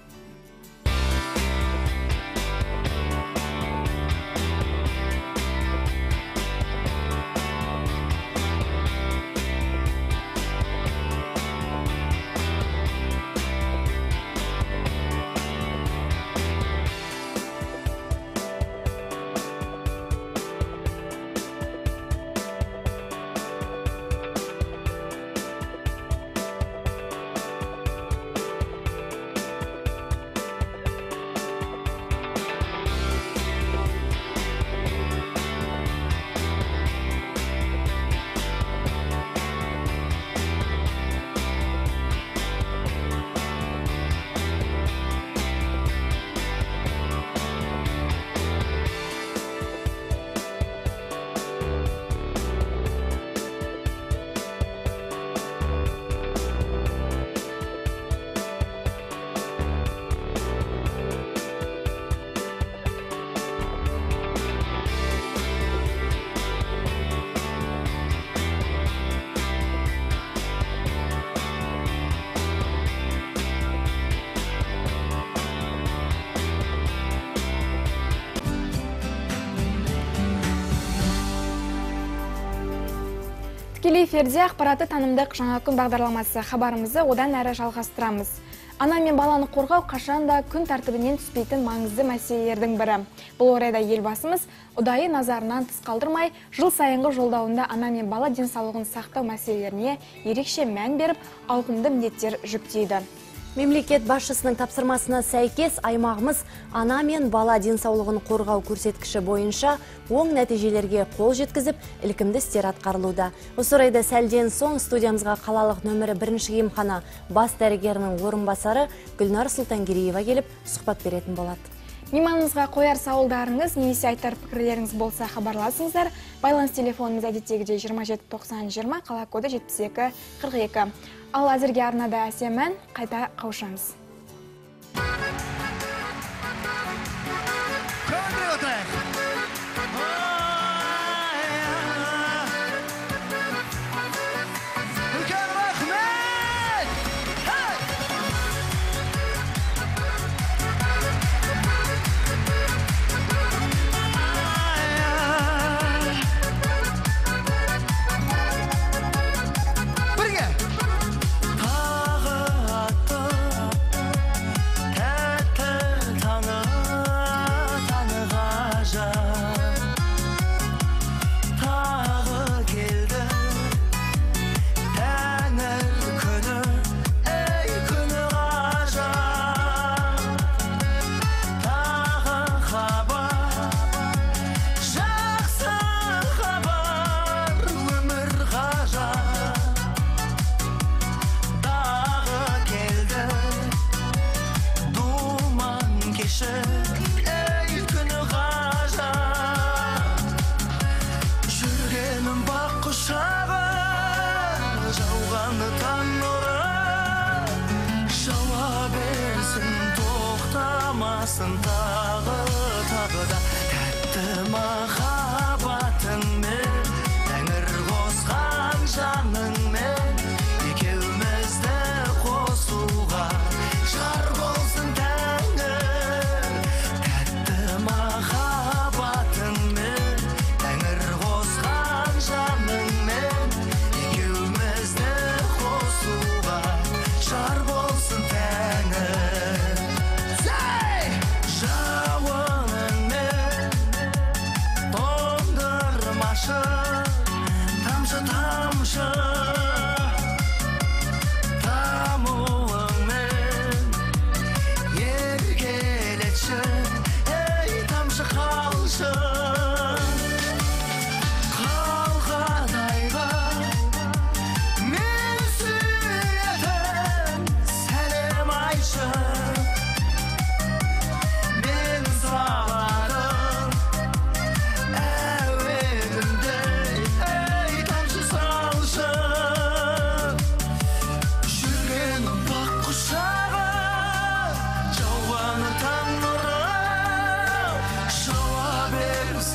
Тікелей эфирде ақпараты танымдық жаңа күн бағдарламасы хабарымызды одан әрі жалғастырамыз. Ана мен баланы қорғау қашанда күн тәртібінен түспейтін маңызды мәселелердің бірі. Бұл орайда елбасымыз ұдайы назарынан тыс қалдырмай, жыл сайынғы жолдауында ана мен бала денсаулығын сақтау мәселелеріне ерекше мән беріп, ауқымды міндеттер жүктейді. Мемлекет басшысының тапсырмасына сәйкес аймағымыз ана мен бала денсаулығын қорғау көрсеткіші бойынша оң нәтижелерге қол жеткізіп, ілкімді істер атқарылуда. Осы орайда сәлден соң студиямызға қалалық нөмірі бірінші емхана бас дәрігерінің орынбасары Гүлнар Сұлтангереева келіп сұхбат беретін болады. Мейманымызға қояр сауалдарыңыз, немесе айтар пікірлеріңіз болса хабарласыңыздар. Байланыс телефонымыз әдеттегідей жиырма жеті тоқсан жиырма, қала коды жетпіс екі қырық екі. Ал әзірге арнада әсемән, қайта қауышамыз.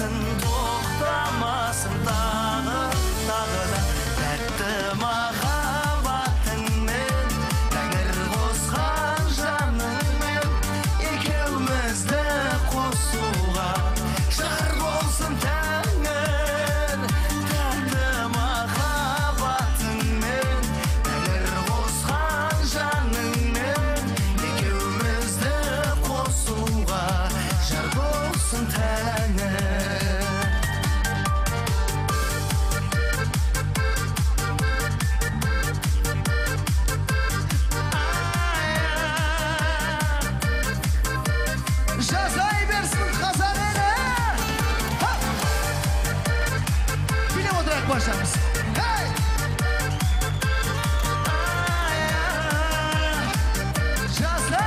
берсін, тоқтамасын тағы, тағы да тәтті махаббатыңмен, тәңір қосқан жаныңмен, екеумізді қосуға жар болсын тәңір. Тәтті махаббатыңмен, тәңір қосқан жаныңмен, екеумізді қосуға жар болсын тәңір. Жазай берсін қазақ елі. Билеп отырайық баршамыз. Жаза!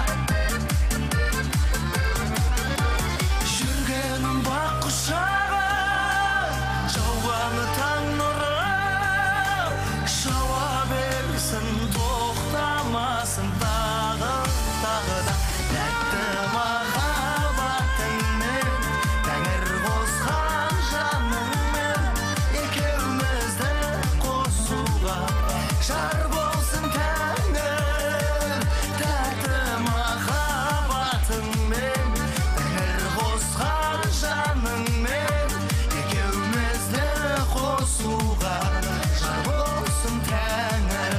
Жүргенім бақ құшағы, жауғаны таң нұры, жауа берсін, тоқтамасын тағы, тағы да тәтті махаббатыңмен, тәңір қосқан жаныңмен, екеумізді қосуға жар болсын тәңір. Тәтті махаббатыңмен, тәңір қосқан жаныңмен, екеумізді қосуға жар болсын тәңір.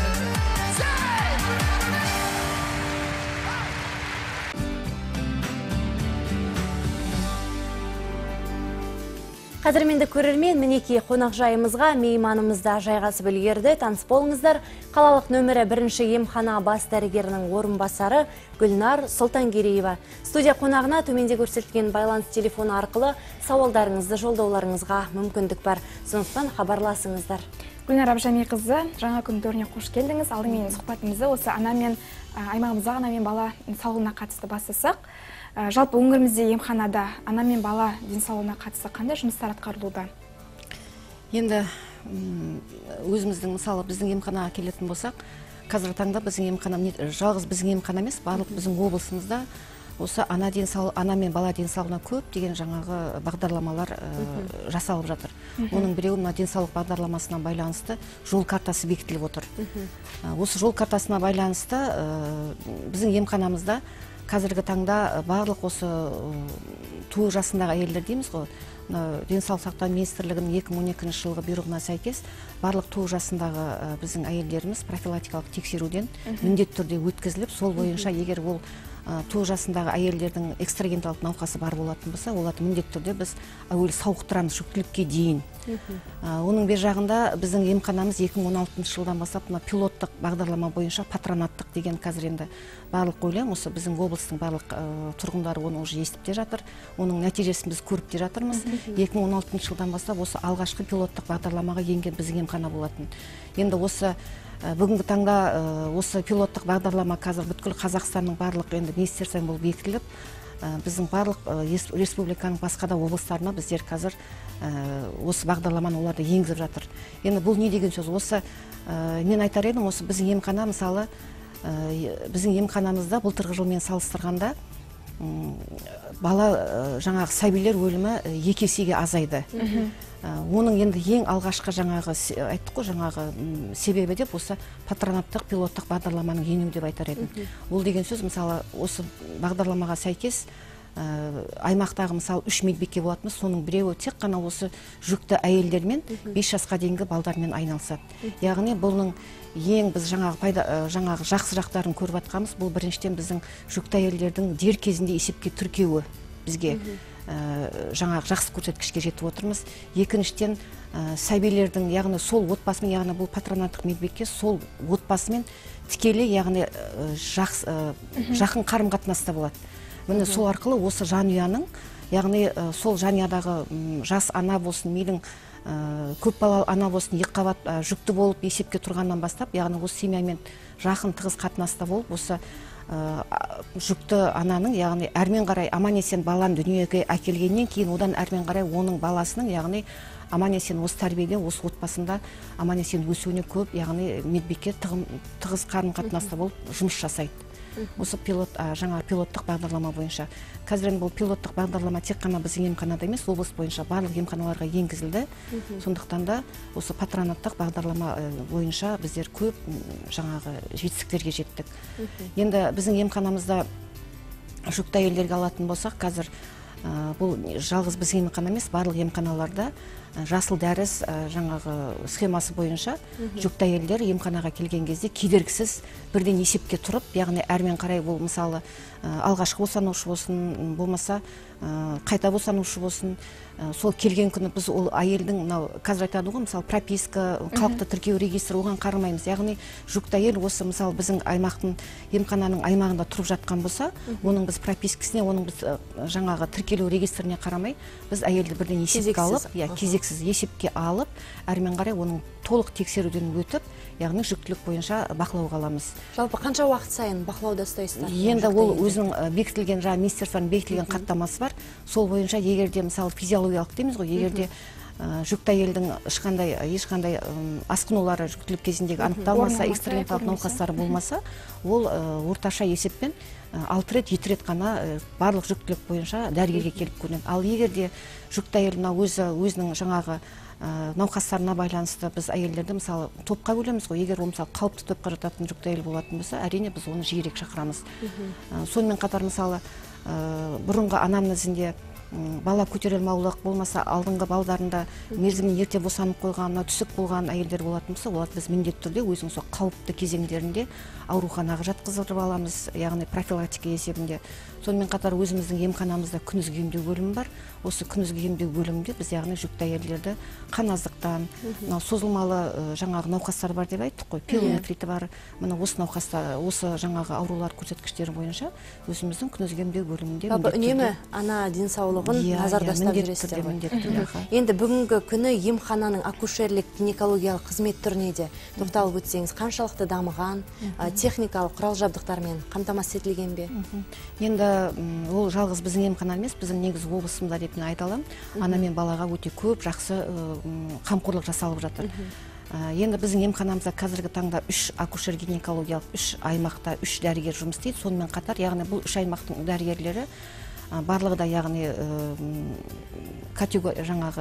Қадірменді көрермен, мінекей қонақ жайымызға мейманымызда жайғасып үлгерді. Таныс болыңыздар. Қалалық нөмірі бірінші емхана бас дәрігерінің орынбасары Гүлнар Сұлтангереева. Студия қонағына төменде көрсетілген байланыс телефоны арқылы сауалдарыңызды жолдауларыңызға мүмкіндік бар. Сондықтан хабарласыңыздар. Гүлнар Абжамиқызы, жаңа күн төріне қош келдіңіз. Алдымен сұхбатымызды осы ана мен аймағымызға ана мен бала денсаулығына қатысты бастасақ. Жалпы өңірімізде емханада ана мен бала денсаулығына қатысты қандай жұмыстар атқарылуда? Енді өзіміздің, мысалы, біздің емханаға келетін болсақ, қазіргі таңда біздің емхана, жалғыз біздің емхана емес, барлық біздің облысымызда осы ана денсаулығы, ана мен бала денсаулығына көп деген жаңағы бағдарламалар жасалып жатыр. Оның біреуі мына денсаулық бағдарламасына байланысты жол картасы бекітіліп отыр. Осы жол картасына байланысты біздің емханамызда қазіргі таңда барлық осы туы жасындағы әйелдер дейміз ғой, денсаулық сақтау министрлігінің екі мың он екінші жылғы бұйрығына сәйкес барлық туы жасындағы біздің әйелдеріміз профилактикалық тексеруден міндетті түрде өткізіліп, сол бойынша егер ол туы жасындағы әйелдердің экстрагенталық науқасы бар болатын болса, оларды міндетті түрде біз әуелі сауықтырамыз жүктілікке дейін. Оның бер жағында біздің емханамыз екі мың он алтыншы жылдан бастап пилоттық бағдарлама бойынша патронаттық деген қазір енді барлық ойлаймын, осы біздің облыстың барлық тұрғындары оны уже естіп те жатыр. Оның нәтижесін біз көріп те жатырмыз. екі мың он алтыншы жылдан бастап осы алғашқы пилоттық бағдарламаға енген біздің емхана болатын. Енді осы бүгінгі таңда осы пилоттық бағдарлама қазір бүткіл Қазақстанның барлық енді не істерсең болып бекітіліп, біздің барлық республиканың басқа да облыстарына біздер қазір осы бағдарламаны оларды енгізіп жатыр. Енді бұл не деген сөз? Осы мен айтар едім, осы біздің емхана, мысалы, біздің емханамызда былтырғы жылмен салыстырғанда бала жаңағы сәбилер өлімі екі есеге азайды. Оның енді ең алғашқы жаңағы айттық қой, жаңағы себебі деп осы патронаттық пилоттық бағдарламаның енуі деп айтар едім. Бұл деген сөз, мысалы, осы бағдарламаға сәйкес аймақтағы мысалы үш медбике болатымыз, соның біреуі тек қана осы жүкті әйелдермен бес жасқа дейінгі балдармен айналысады. Яғни бұның ең біз жаңағы жақсы жақтарын көріп атқанымыз, бұл біріншіден біздің жүкті әйелдердің дер кезінде есепке тіркеуі бізге жаңағы жақсы көрсеткішке жетіп отырмыз. Екіншіден сәбилердің, яғни сол отбасымен, яғни бұл патронаттық медбике сол отбасымен тікелей, яғни жақын қарым-қатынаста болады. Міне сол арқылы осы жанұяның, яғни сол жанұядағы жас ана болсын, мейлің көп балалы ана болсын, екіқабат жүкті болып есепке тұрғаннан бастап, яғни осы семьямен жақын тығыз қатынаста болып, осы жүкті ананың, яғни әрмен қарай аман-есен баланы дүниеге әкелгеннен кейін, одан әрмен қарай оның баласының, яғни аман-есен осы тәрбиеде, осы отбасында аман-есен өсуіне көп, яғни медбике тығыз қарым-қатынаста болып жұмыс жасайды. осы пилот жаңа пилоттық бағдарлама бойынша. Қазір бұл пилоттық бағдарлама тек қана біздің емханада емес, облыс бойынша барлық емханаларға енгізілді. Сондықтан да осы патронаттық бағдарлама бойынша біздер көп жаңағы жетістіктерге жеттік. Енді біздің емханамызда жүкті әйелдерге алатын болсақ, қазір бұл жалғыз біздің емхана емес, барлық емханаларда жасыл дәріс жаңағы схемасы бойынша жүкті әйелдер емханаға келген кезде кедергісіз бірден есепке тұрып, яғни әрмен қарай бұл мысалы алғашқы босанушы болсын, болмаса қайта босанушы болсын, сол келген күні біз ол әйелдің, мынау қазір айтады ғой, мысалы прописка, халықты тіркеу регистрі, оған қарамаймыз. Яғни жүкті әйел осы мысалы біздің аймақтың емхананың аймағында тұрып жатқан болса, оның біз пропискасіне, оның біз жаңағы тіркелу регистріне қарамай, біз әйелді бірден есепке алып, я кезексіз есепке алып, әрмен қарай оның толық тексеруден өтіп, яғни жүктілік бойынша бақылауға аламыз. Жалпы қанша уақыт сайын бақылауда ұстайсыздар? Енді ол өзінің бекітілген, жаңа министрліктің бекітілген хаттамасы бар. Сол бойынша егерде мысалы физиологиялық дейміз ғой, егерде жүкті әйелдің ешқандай ешқандай асқынулары жүктілік кезіндегі анықталмаса, экстраленталық науқастары болмаса, ол орташа есеппен алты рет, жеті рет қана барлық жүктілік бойынша дәрігерге келіп көрінеді. Ал егерде жүкті әйел өзі өзінің жаңағы науқастарына байланысты біз әйелдерді мысалы топқа бөлеміз ғой. Егер ол мысалы қауіпті топқа жататын жүкті әйел болатын болса, әрине біз оны жиірек шақырамыз. Сонымен қатар мысалы бұрынғы анамнезінде бала көтерілмаулық болмаса, алдыңғы балдарында мерзімнен ерте босанып қойған, түсік болған әйелдер болатын болса, оларды біз міндетті түрде өзінің сол қауіпті кезеңдерінде ауруханаға жатқызып аламыз, яғни профилактика есебінде. Сонымен қатар өзіміздің емханамызда күндізгі емдеу бөлімі бар. Осы күндізгі емдеу бөлімінде біз яғни жүкті әйелдерді қан аздықтан, созылмалы жаңағы науқастар бар деп айттық қой, пилонефриті бар. Мына осы науқастар, осы жаңағы аурулар көрсеткіштері бойынша өзіміздің күндізгі емдеу бөлімінде үнемі ана денсаулығын назарда ұстап жүресіздер ғой. Енді бүгінгі күні емхананың акушерлік гинекологиялық қызмет түріне де тоқталып өтсеңіз, қаншалықты дамыған, техникалық құрал жабдықтармен қамтамасыз етілген бе? Енді ол жалғыз біздің емхана емес, біздің негізгі облысымызда деп айта аламын. Ана мен балаға өте көп жақсы қамқорлық жасалып жатыр. Енді біздің емханамызда қазіргі таңда үш акушер гинекологиялық, үш аймақта үш дәрігер жұмыс істейді. Сонымен қатар, яғни бұл үш аймақтың дәрігерлері барлығы да яғни категория жаңағы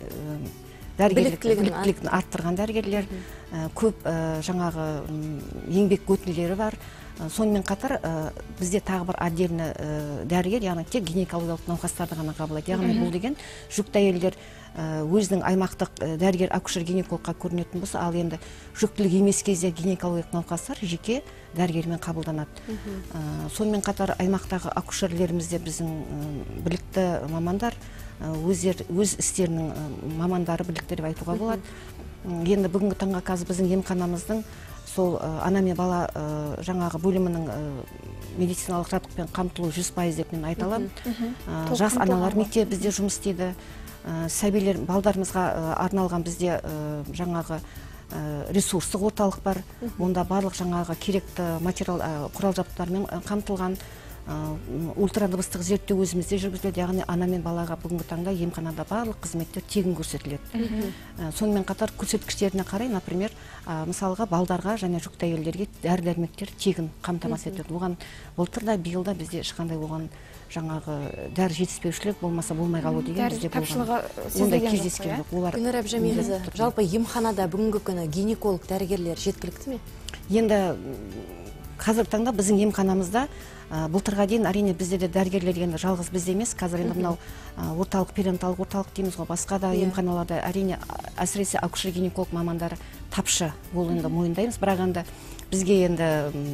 біліктілігін арттырған дәрігерлер, көп жаңағы еңбек өтілдері бар. Сонымен қатар бізде тағы бір отдельно дәрігер, яғни тек гинекологиялық науқастарды ғана қабылдайды. Яғни бұл деген жүкті әйелдер өзінің аймақтық дәрігер акушер гинекологқа көрінетін болса, ал енді жүктілік емес кезде гинекологиялық науқастар жеке дәрігермен қабылданады. Сонымен қатар аймақтағы акушерлерімізде біздің білікті мамандар, өз істерінің мамандары білікті деп айтуға болады. Енді бүгінгі таңға қазір біздің емханамыздың сол ана мен бала жаңағы бөлімінің медициналық жабдықпен қамтылу жүз пайыз деп мен айта аламын. Жас аналар мектебі бізде жұмыс істейді. Сәбилер, балдарымызға арналған бізде жаңағы ресурстық орталық бар. Онда барлық жаңағы керекті материал құрал жабдықтармен қамтылған. Ультрадыбыстық зерттеу өзімізде жүргізіледі, яғни ана мен балаға бүгінгі таңда емханада барлық қызметтер тегін көрсетіледі. Сонымен қатар көрсеткіштеріне қарай, например, мысалға балдарға және жүкті әйелдерге дәрі-дәрмектер тегін қамтамасыз етіледі. Оған былтыр да, биыл да бізде ешқандай оған жаңағы дәрі жетіспеушілік болмаса болмай қалу деген бізде болған. Онда кездескен жоқ. Олар Гүлнар Әбжәмилқызы, жалпы емханада бүгінгі күні гинеколог дәрігерлер жеткілікті ме? Енді қазіргі таңда біздің емханамызда былтырға дейін әрине бізде де дәрігерлер енді жалғыз бізде емес, қазір енді мынау орталық перинаталық орталық дейміз ғой, басқа да емханаларда әрине әсіресе акушер гинеколог мамандары тапшы, ол енді мойындаймыз. Бірақ енді бізге енді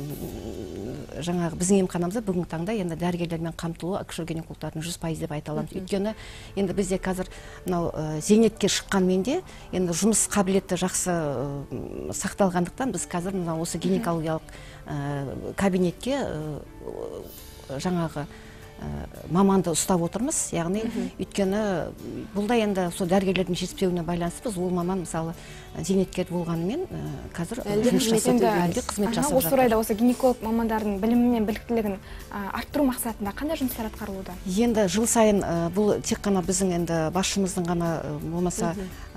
жаңағы біздің емханамызда бүгінгі таңда енді дәрігерлермен қамтылуы акушер гинекологтардың жүз пайыз деп айта аламыз. Өйткені енді бізде қазір мынау зейнетке шыққанмен де енді жұмыс қабілеті жақсы сақталғандықтан біз қазір мынау осы гинекологиялық кабинетке жаңағы маманды ұстап отырмыз. Яғни өйткені бұл да енді сол дәрігерлердің жетіспеуіне байланысты біз ол маман мысалы зейнеткер болғанымен қазір жұмыс жасап қызмет жасап жатыр. Осы орайда осы гинеколог мамандардың білімі мен біліктілігін арттыру мақсатында қандай жұмыстар атқарылуда? Енді жыл сайын бұл тек қана біздің енді басшымыздың ғана болмаса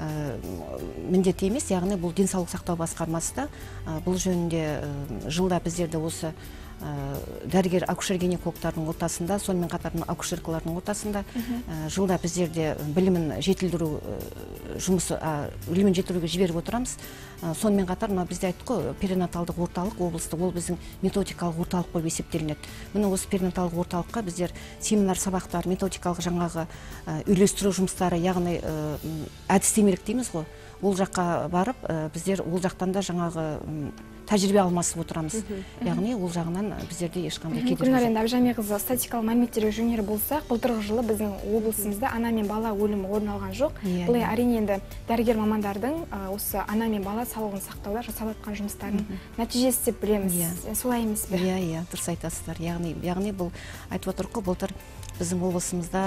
міндеті емес, яғни бұл денсаулық сақтау басқармасы да бұл жөнінде жылда біздерде осы дәрігер акушер гинекологтардың ортасында, сонымен қатар акушеркалардың ортасында жылда біздерде білімін жетілдіру жұмысы, білімін жетілдіруге жіберіп отырамыз. Сонымен қатар мына бізде айттық қой, перинаталдық орталық облыстық, ол біздің методикалық орталық болып есептелінеді. Міне осы перинаталдық орталыққа біздер семинар сабақтар, методикалық жаңағы үйлестіру жұмыстары, яғни әдістемелік дейміз ғой, ол жаққа барып, біздер ол жақтан да жаңағы тәжірибе алмасып отырамыз. Яғни ол жағынан біздерде ешқандай кедергі жоқ. Гүлнар енді Әбжанбекқызы, статистикалық мәліметтерге жүгінер болсақ, былтырғы жылы біздің облысымызда ана мен бала өлімі орын алған жоқ. Бұл әрине енді дәрігер мамандардың осы ана мен бала саулығын сақтауда жасап жатқан жұмыстардың нәтижесі деп білеміз. Солай емес пе? Иә, иә, дұрыс айтасыздар. Яғни, яғни бұл айтып отырық қой, былтыр біздің облысымызда,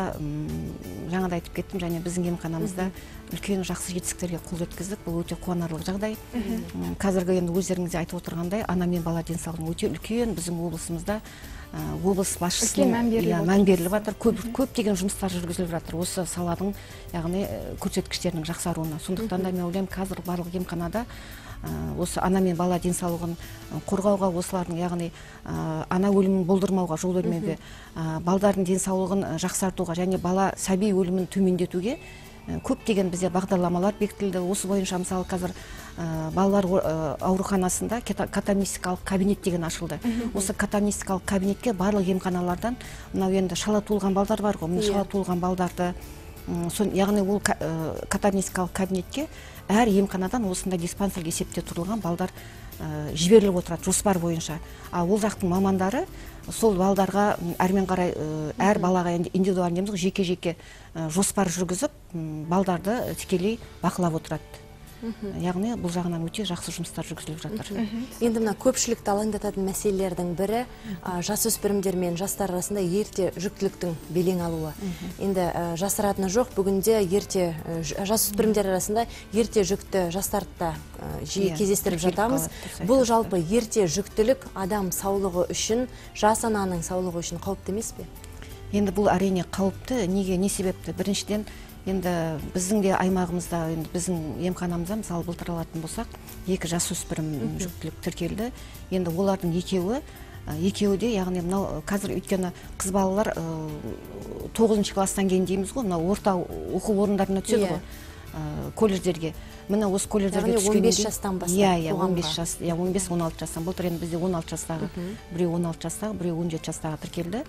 жаңада айтып кеттім, және біздің емханамызда үлкен жақсы жетістіктерге қол жеткіздік. Бұл өте қуанарлық жағдай. Қазіргі енді өздеріңіз де айтып отырғандай, ана мен бала денсаулығының өте үлкен біздің облысымызда облыс басшысының мән беріліп жатыр. Көптеген жұмыстар жүргізіліп жатыр осы саланың, яғни көрсеткіштерінің жақсаруына. Сондықтан да мен ойлаймын, қазір барлық емханада осы ана мен бала денсаулығын қорғауға, осылардың, яғни ана өлімін болдырмауға, жол бермеуге, балдардың денсаулығын жақсартуға және бала сәби өлімін төмендетуге көптеген бізде бағдарламалар бекітілді. Осы бойынша мысалы қазір балалар ауруханасында катамнестикалық кабинет деген ашылды. Осы катамнестикалық кабинетке барлық емханалардан, мынау енді шала туылған балдар бар ғой, шала туылған балдарды, яғни ол катамнестикалық кабинетке әр емханадан осындай диспансер есепте тұрылған балдар жіберіліп отырады жоспар бойынша. Ал ол жақтың мамандары сол балдарға әрмен қарай әр балаға индивидуалды деміз, жеке-жеке жоспар жүргізіп, балдарды тікелей бақылап отырады. Яғни бұл жағынан өте жақсы жұмыстар жүргізіліп жатыр. Енді мына көпшілікті алаңдататын мәселелердің бірі жасөспірімдер мен жастар арасында ерте жүктіліктің белең алуы. Енді жасыратыны жоқ, бүгінде ерте жасөспірімдер арасында ерте жүкті жастарды да жиі кездестіріп жатамыз. Бұл жалпы ерте жүктілік адам саулығы үшін, жас ананың саулығы үшін қауіпті емес пе? Енді бұл әрине қауіпті. Неге, не себепті? Біріншіден, енді біздің де аймағымызда, біздің емханамызда, мысалы былтыр алатын болсақ, екі жасөспірім жүктілік тіркелді. Енді олардың екеуі, екеуі де, яғни мынау қазір өйткені қыз балалар тоғызыншы класстан кейін дейміз ғой, мынау орта оқу орындарына түседі ғой, колледждерге. Міне осы колледждерге түскенде, он бес жастан бастап. Иә, он бес жас, он бес он алты жастан. Былтыр енді бізде он алты жастағы, біреу он алты жастағы, біреу он жеті жастағы тіркелді.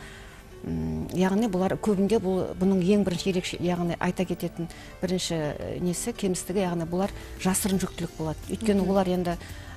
Яғни бұлар көбінде бұның ең бірінші ерекше, яғни айта кететін бірінші несі, кемістігі, яғни бұлар жасырын жүктілік болады. Өйткені олар енді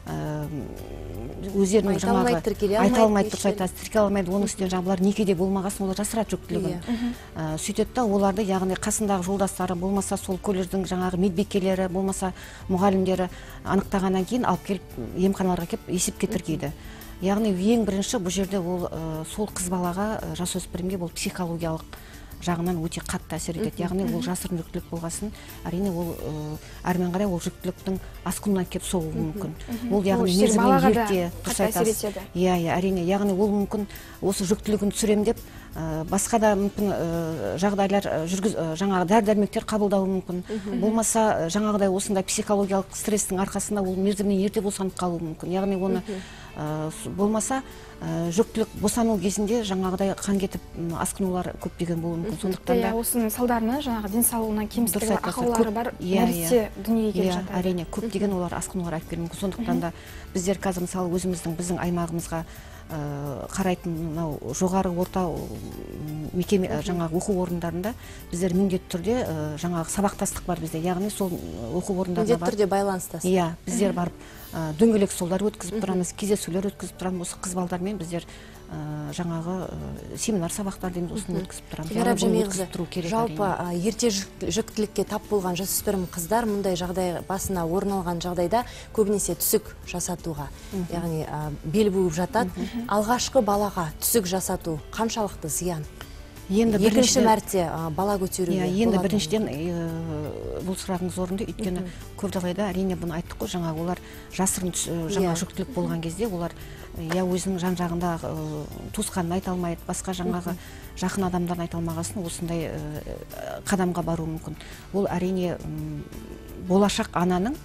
өздерінің жаңағы айта алмайды, дұрыс айтасыз, тіркеле алмайды, оның үстіне жаңағы бұлар некеде болмағасын, олар жасырады жүктілігін. Сөйтеді да оларды, яғни қасындағы жолдастары, болмаса сол колледждің жаңағы медбикелері, болмаса мұғалімдері анықтағаннан кейін алып келіп емханаларға келіп есепке тіркейді. Яғни ең бірінші бұл жерде ол сол қыз балаға, жасөспірімге бұл психологиялық жағынан өте қатты әсер етеді. Яғни ол жасырын жүктілік болғасын, әрине ол әрмен қарай ол жүктіліктің асқынуына келіп соғуы мүмкін. Ол яғни мерзімінен ерте, дұрыс айтасыз. Иә, иә, әрине, яғни ол мүмкін осы жүктілігін түсірем деп басқа да мүмкін жағдайлар жүргіз, жаңағы дәрі-дәрмектер қабылдауы мүмкін. Болмаса жаңағыдай осындай психологиялық стресстің арқасында ол мерзімінен ерте босанып қалуы мүмкін. Яғни оны болмаса жүктілік босану кезінде жаңағыдай қан кетіп асқынулар көптеген болуы мүмкін. Сондықтан да осының салдарынан жаңағы денсаулығына кемістігі, ақаулары бар нәрсе дүниеге келіп жатады. Әрине, көптеген олар асқынулар алып келуі мүмкін. Сондықтан да біздер қазір мысалы өзіміздің біздің аймағымызға қарайтын мынау жоғары орта мекеме жаңағы оқу орындарында біздер міндетті түрде жаңағы сабақтастық бар бізде. Яғни сол оқу орындарына міндетті түрде байланыстасыз. Иә, біздер барып дөңгелек столдар өткізіп тұрамыз, кездесулер өткізіп тұрамыз. Осы қыз балдармен біздер жаңағы семинар сабақтар дейміз, осыны өткізіп тұрамыз. Жалпы ерте жүктілікке тап болған жасөспірім қыздар мұндай жағдай басына орын алған жағдайда көбінесе түсік жасатуға, яғни бел буып жатады. Алғашқы балаға түсік жасату қаншалықты зиян? Екінші мәрте бала көтеруге. Енді біріншіден бұл сұрағыңыз орынды, өйткені көп жағдайда әрине бұны айттық қой, жаңа олар жасырын жаңа жүктілік болған кезде олар я өзінің жан жағында туысқанын айта алмайды, басқа жаңағы жақын адамдарын айта алмағасын осындай қадамға баруы мүмкін. Ол әрине болашақ ананың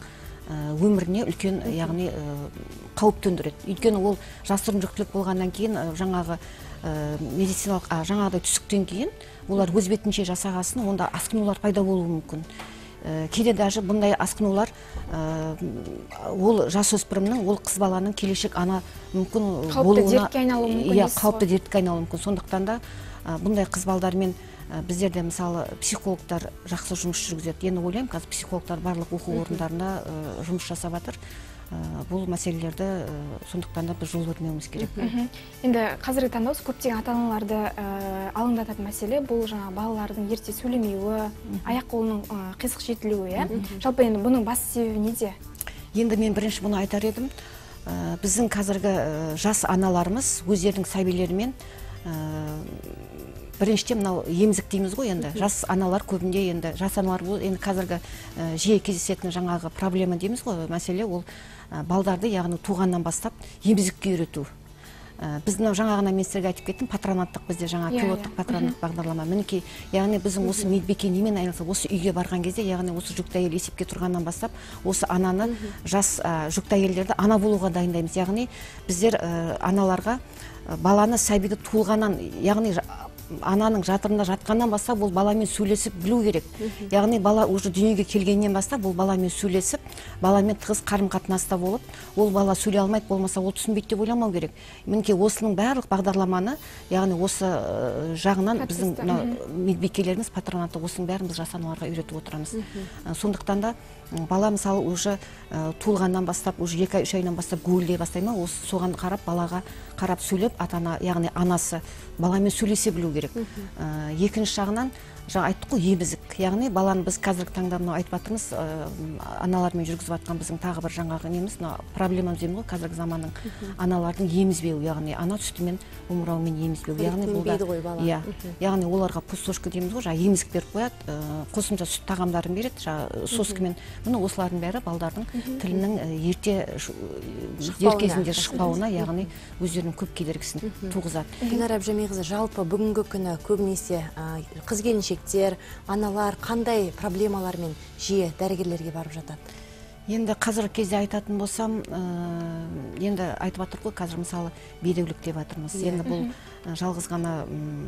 өміріне үлкен яғни қауіп төндіреді. Өйткені ол жасырын жүктілік болғаннан кейін жаңағы медициналық жаңағыдай түсіктен кейін олар өз бетінше жасағасын, онда асқынулар пайда болуы мүмкін. Кейде даже бұндай асқынулар ол жасөспірімнің, ол қыз баланың келешек ана мүмкін болуына қауіпті дертке айналуы мүмкін. Сондықтан да бұндай қыз балдармен біздерде мысалы психологтар жақсы жұмыс жүргізеді. Енді ойлаймын, қазір психологтар барлық оқу орындарында жұмыс жасап жатыр. Бұл мәселелерді сондықтан да біз жол бермеуіміз керек. Енді қазіргі таңда осы көптеген ата-аналарды алаңдататын мәселе бұл жаңа балалардың ерте сөйлемеуі, аяқ қолының қисық жетілуі. Жалпы енді бұның басты себебі неде? Енді мен бірінші бұны айтар едім. Біздің қазіргі жас аналарымыз өздерінің сәбилерімен бірінште мынау емізік дейміз ғой, енді жас аналар көбінде енді жас аналар енді қазіргі жиі кездесетін жаңағы проблема дейміз ғой, мәселе ол балдарды яғни туғаннан бастап емізікке үйрету. Біз мынау жаңағына мен сіздерге айтып кеттім, патронаттық бізде жаңа пилоттық патронаттық бағдарлама. Мінекей, яғни біздің осы медбике немен айналысып, осы үйге барған кезде, яғни осы жүкті әйел есепке тұрғаннан бастап, осы ананы, жас жүкті әйелдерді ана болуға дайындаймыз. Яғни біздер аналарға баланы сәбиді туылғаннан, яғни ананың жатырында жатқаннан бастап ол баламен сөйлесіп білу керек. Яғни бала уже дүниеге келгеннен бастап ол баламен сөйлесіп, баламен тығыз қарым-қатынаста болып, ол бала сөйлей алмайды, болмаса ол түсінбейді деп ойламау керек. Мінекей осының барлық бағдарламаны, яғни осы жағынан біздің медбикелеріміз, патронаты осының бәрін біз жас аналарға үйретіп отырамыз. Сондықтан да бала мысалы уже туылғаннан бастап, уже екі ай, үш айынан бастап гуілдей бастайды ма, осы соған қарап, балаға қарап сөйлеп, ата-ана, яғни анасы баламен сөйлесе білу керек. Екінші жағынан жаңа айттық қой, емізік. Яғни баланы біз қазіргі таңда мынау айтып жатырмыз, аналармен жүргізіп жатқан біздің тағы бір жаңағы неміз, проблемамыз дейміз ғой, қазіргі заманның аналардың емізбеуі, яғни ана сүтімен, омырауымен емізбеу. Яғни бұл яғни оларға пустошка дейміз ғой, жаңа емізік беріп қояды, қосымша сүт тағамдарын береді, жаңа соскамен. Міне осылардың бәрі балдардың тілінің ерте дер кезінде шықпауына, яғни өздерінің көп кедергісін туғызады. Гүлнар Әбжәмиқызы, жалпы бүгінгі күні көбінесе қыз келіншектер, аналар қандай проблемалармен жиі дәрігерлерге барып жатады? Енді қазіргі кезде айтатын болсам, енді айтып жатыр ғой, қазір мысалы бедеулік деп жатырмыз. Енді бұл жалғыз ғана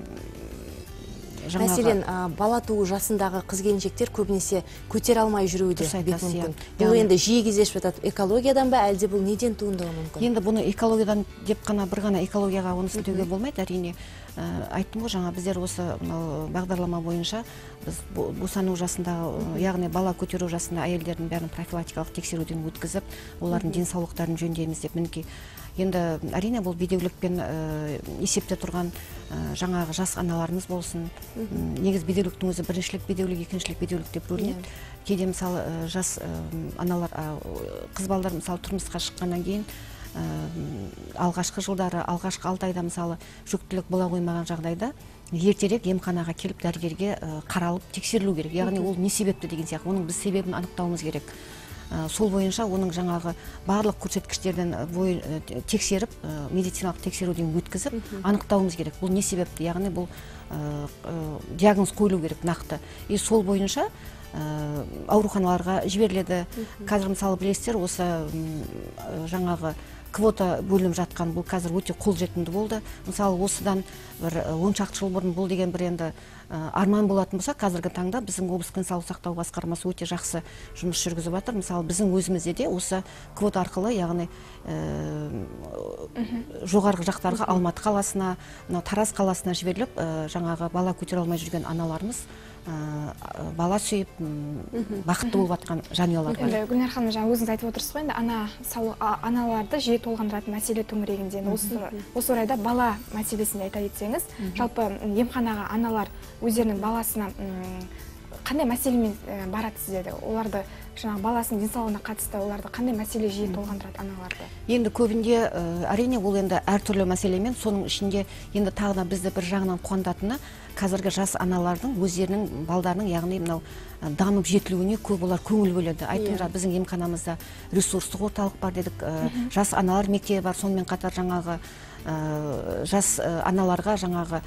мәселен, бала туу жасындағы қыз келіншектер көбінесе көтер алмай жүруі де мүмкін. Бұл енді жиі кездесіп жатады. Экологиядан ба, әлде бұл неден туындауы мүмкін? Енді бұны экологиядан деп қана бір ғана экологияға оны сілтеуге болмайды, әрине. Айттым ғой, жаңа біздер осы бағдарлама бойынша біз босану жасындағы, яғни бала көтеру жасында әйелдердің бәрін профилактикалық тексеруден өткізіп, олардың денсаулықтарын жөндейміз деп. Мінекей, енді әрине бұл бедеулікпен есепте тұрған жаңағы жас аналарымыз болсын. Негіз бедеуліктің өзі біріншілік бедеулік, екіншілік бедеулік деп бөлінеді. Кейде мысалы жас аналар, қыз балдар мысалы тұрмысқа шыққаннан кейін алғашқы жылдары, алғашқы алты айда мысалы жүктілік бола қоймаған жағдайда ертерек емханаға келіп дәрігерге қаралып тексерілу керек. Яғни ол не себепті деген сияқты, оның біз себебін анықтауымыз керек. Сол бойынша оның жаңағы барлық көрсеткіштерден тексеріп, медициналық тексеруден өткізіп, анықтауымыз керек. Бұл не себепті, яғни бұл диагноз қойылу керек нақты. И сол бойынша ауруханаларға жіберіледі. Қазір мысалы білесіздер, осы жаңағы квота бөлініп жатқан, бұл қазір өте қолжетімді болды. Мысалы осыдан бір он шақты жыл бұрын бұл деген бір енді арман болатын болса, қазіргі таңда біздің облыс денсаулық сақтау басқармасы өте жақсы жұмыс жүргізіп жатыр. Мысалы біздің өзімізде де осы квота арқылы, яғни жоғарғы жақтарға, Алматы қаласына, Тараз қаласына жіберіліп, жаңағы бала көтере алмай жүрген аналарымыз бала сүйіп, бақытты болып жатқан жанұялар бар. Гүлнар ханым, жаңа өзіңіз айтып отырсыз ғой, енді аналарды жиі толғандыратын мәселе төңірегінде. Осы орайда бала мәселесінде айта кетсеңіз, жалпы емханаға аналар өздерінің баласына қандай мәселемен барады сіздерде? Оларды жаңағы баласының денсаулығына қатысты оларды қандай мәселе жиі толғандырады аналарды? Енді көбінде әрине ол енді әртүрлі мәселемен, соның ішінде енді тағы да бізді бір жағынан қуантатыны қазіргі жас аналардың өздерінің балдарының, яғни мынау дамып жетілуіне көп олар көңіл бөледі. Айттым, біздің емханамызда ресурстық орталық бар дедік, жас аналар мектебі бар, сонымен қатар жаңағы жас аналарға жаңағы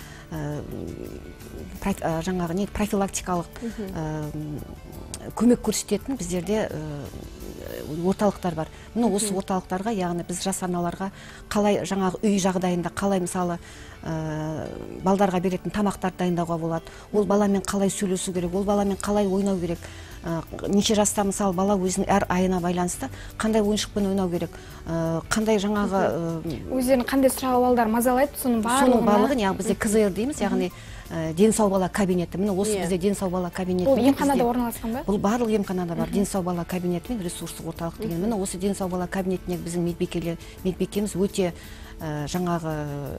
жаңағы не профилактикалық көмек көрсететін біздерде орталықтар бар. Міне осы орталықтарға, яғни біз жас аналарға қалай жаңағы үй жағдайында қалай мысалы балдарға беретін тамақтарды дайындауға болады, ол баламен қалай сөйлесу керек, ол баламен қалай ойнау керек, неше жаста мысалы бала өзінің әр айына байланысты қандай ойыншықпен ойнау керек, қандай жаңағы өздерінің қандай сұрағы балдар мазалайды, соның барлығын барлығын, яғни бізде КЗР дейміз, яғни денсау бала кабинеті. Міне осы бізде денсау бала кабинеті. Бұл емханада орналасқан ба? Бұл барлық емханада бар. Денсау бала кабинеті мен ресурстық орталық деген. Міне осы денсау бала кабинетіне біздің медбикелер, медбикеміз өте жаңағы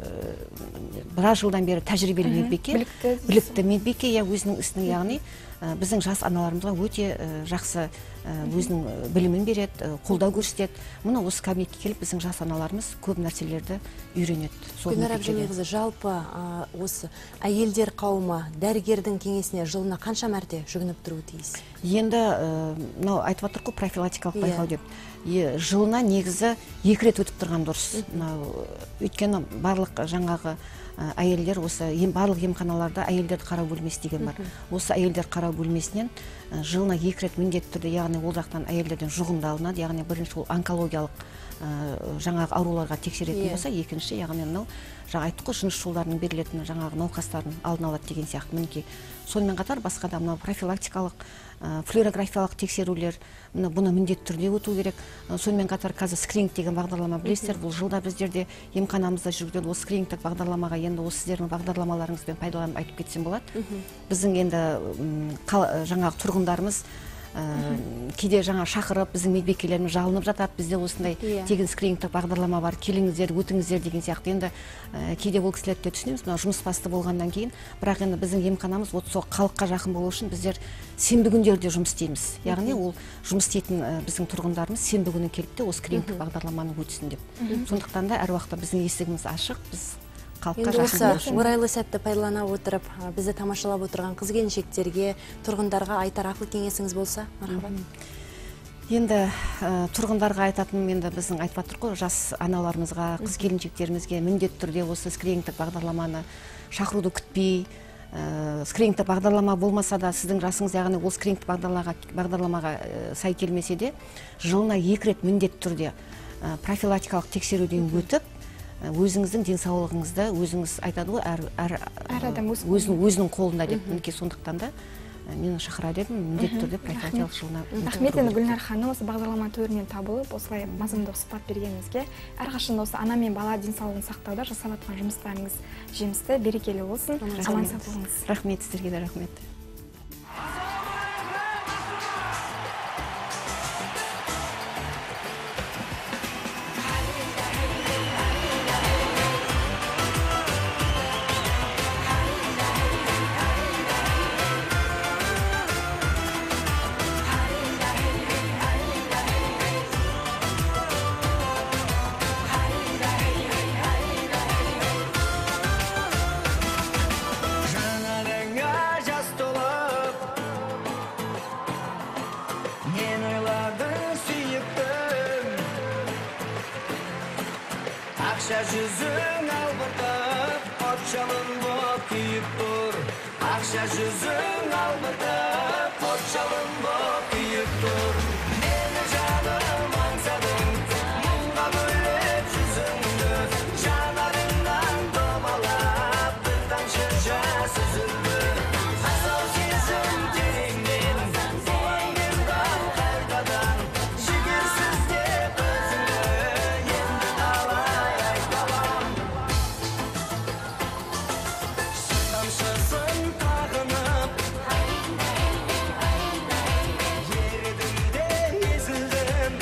біраз жылдан бері тәжірибелі медбике, білікті медбике, я өзінің ісінің, яғни біздің жас аналарымызға өте жақсы өзінің білімін береді, қолдау көрсетеді. Міне осы кабинетке келіп біздің жас аналарымыз көп нәрселерді үйренеді. Гүлнар Әбжемеқызы, жалпы осы әйелдер қауымы дәрігердің кеңесіне жылына қанша мәрте жүгініп тұруы тиіс? Енді мынау айтып жатыр ғой, профилактикалық байқау деп. Жылына негізі екі рет өтіп тұрған дұрыс. Өйткені барлық жаңағы әйелдер осы барлық емханаларда әйелдерді қарау бөлмесі деген бар. Осы әйелдер қарау бөлмесінен жылына екі рет міндетті түрде, яғни ол жақтан әйелдерден жұғымды алынады, яғни бірінші ол онкологиялық жаңағы ауруларға тексеретін болса, екінші яғни мынау жаңа айттық қой, жыныс жолдарының берілетін жаңағы науқастардың алдын алады деген сияқты. Мінекей сонымен қатар басқа да мынау профилактикалық флюорографиялық тексерулер, бұны міндетті түрде өту керек. Сонымен қатар қазір скрининг деген бағдарлама білесіздер, бұл жылда біздерде емханамызда жүргізілген осы скринингтік бағдарламаға енді осы сіздердің бағдарламаларыңызбен пайдаланып айтып кетсем болады. Біздің енді жаңағы тұрғындарымыз кейде жаңа шақырып, біздің медбикелеріміз жалынып жатады, бізде осындай тегін скринингтік бағдарлама бар, келіңіздер, өтіңіздер деген сияқты. Енді кейде ол кісілерді түсінеміз, мына жұмыс басты болғаннан кейін, бірақ енді біздің емханамыз сол халыққа жақын болу үшін біздер сенбі күндерде жұмыс істейміз. Яғни ол жұмыс істейтін біздің тұрғындарымыз сенбі күні келіп те осы скринингтік бағдарламаны өтсін деп. Сондықтан да әр уақытта біздің есігіміз ашық, біз Енді осы орайлы сәтті пайдалана отырып, бізді тамашалап отырған қыз-келіншектерге, тұрғындарға айтар ақыл кеңесіңіз болса, мархабат. Енді тұрғындарға айтатыным, енді біздің айтып жатыр ғой, жас аналарымызға, қыз-келіншектерімізге міндетті түрде осы скринингтік бағдарламаны шақыруды күтпей, скринингтік бағдарлама болмаса да сіздің жасыңыз, яғни ол скринингтік бағдарламаға сай келмесе де, жылына екі рет міндетті түрде профилактикалық тексеруден өтіп, өзіңіздің денсаулығыңызды өзіңіз айтады ғой, әр адам өзінің қолында деп. Мінекей сондықтан да мен шақырар едім, міндетті түрде профилактикалық жылына. Рахмет, енді Гүлнар ханым осы бағдарлама төрінен табылып, осылай мазмұнды сұхбат бергеніңізге. Әрқашан осы ана мен бала денсаулығын сақтауда жасап жатқан жұмыстарыңыз жемісті, берекелі болсын. Аман сау болыңыз. Рахмет, сіздерге де рахмет. Ақша жүзің албыртып, от жалын боп күйіп тұр. Ақша жүзің албыртып, от жалын боп күйіп тұр. Мені жаным аңсадың, мұңға бөлеп жүзіңді, жанарыңнан домалап, бір тамшы жас үзілді. Асау сезім тереңнен, бұлаң бердім қайтадан, жігерсіз деп өзіңді енді қалай айталам. Тамшысын тағынып, ередім де езілдім.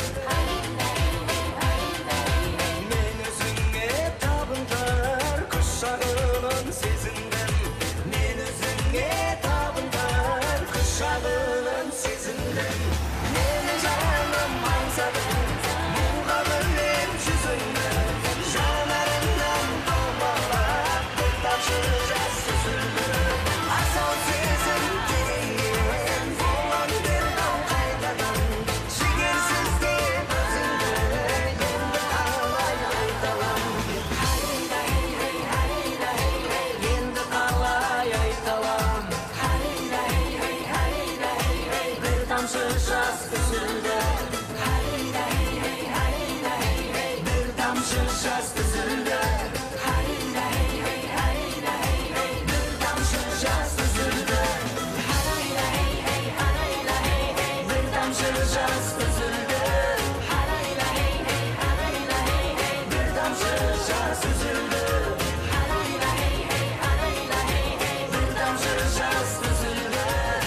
Мен өзіңе табындар, күш шағылын сезіндім. Мен өзіңе табындар, күш шағылын сезіндім. Мені жаным аңсадың, мұңға бөлеп жүзіңді, жанарыңнан домалап, бір тамшы жас үзілді. Асау сезім тереңнен, бұлаң бердім қайтадан, жігерсіз деп өзіңді, енді қалай айталам. Енді қалай айталам. Bir тамшы жас үзілді. жас үзілді, бір тамшы жас үзілді, бір тамшы жас үзілді,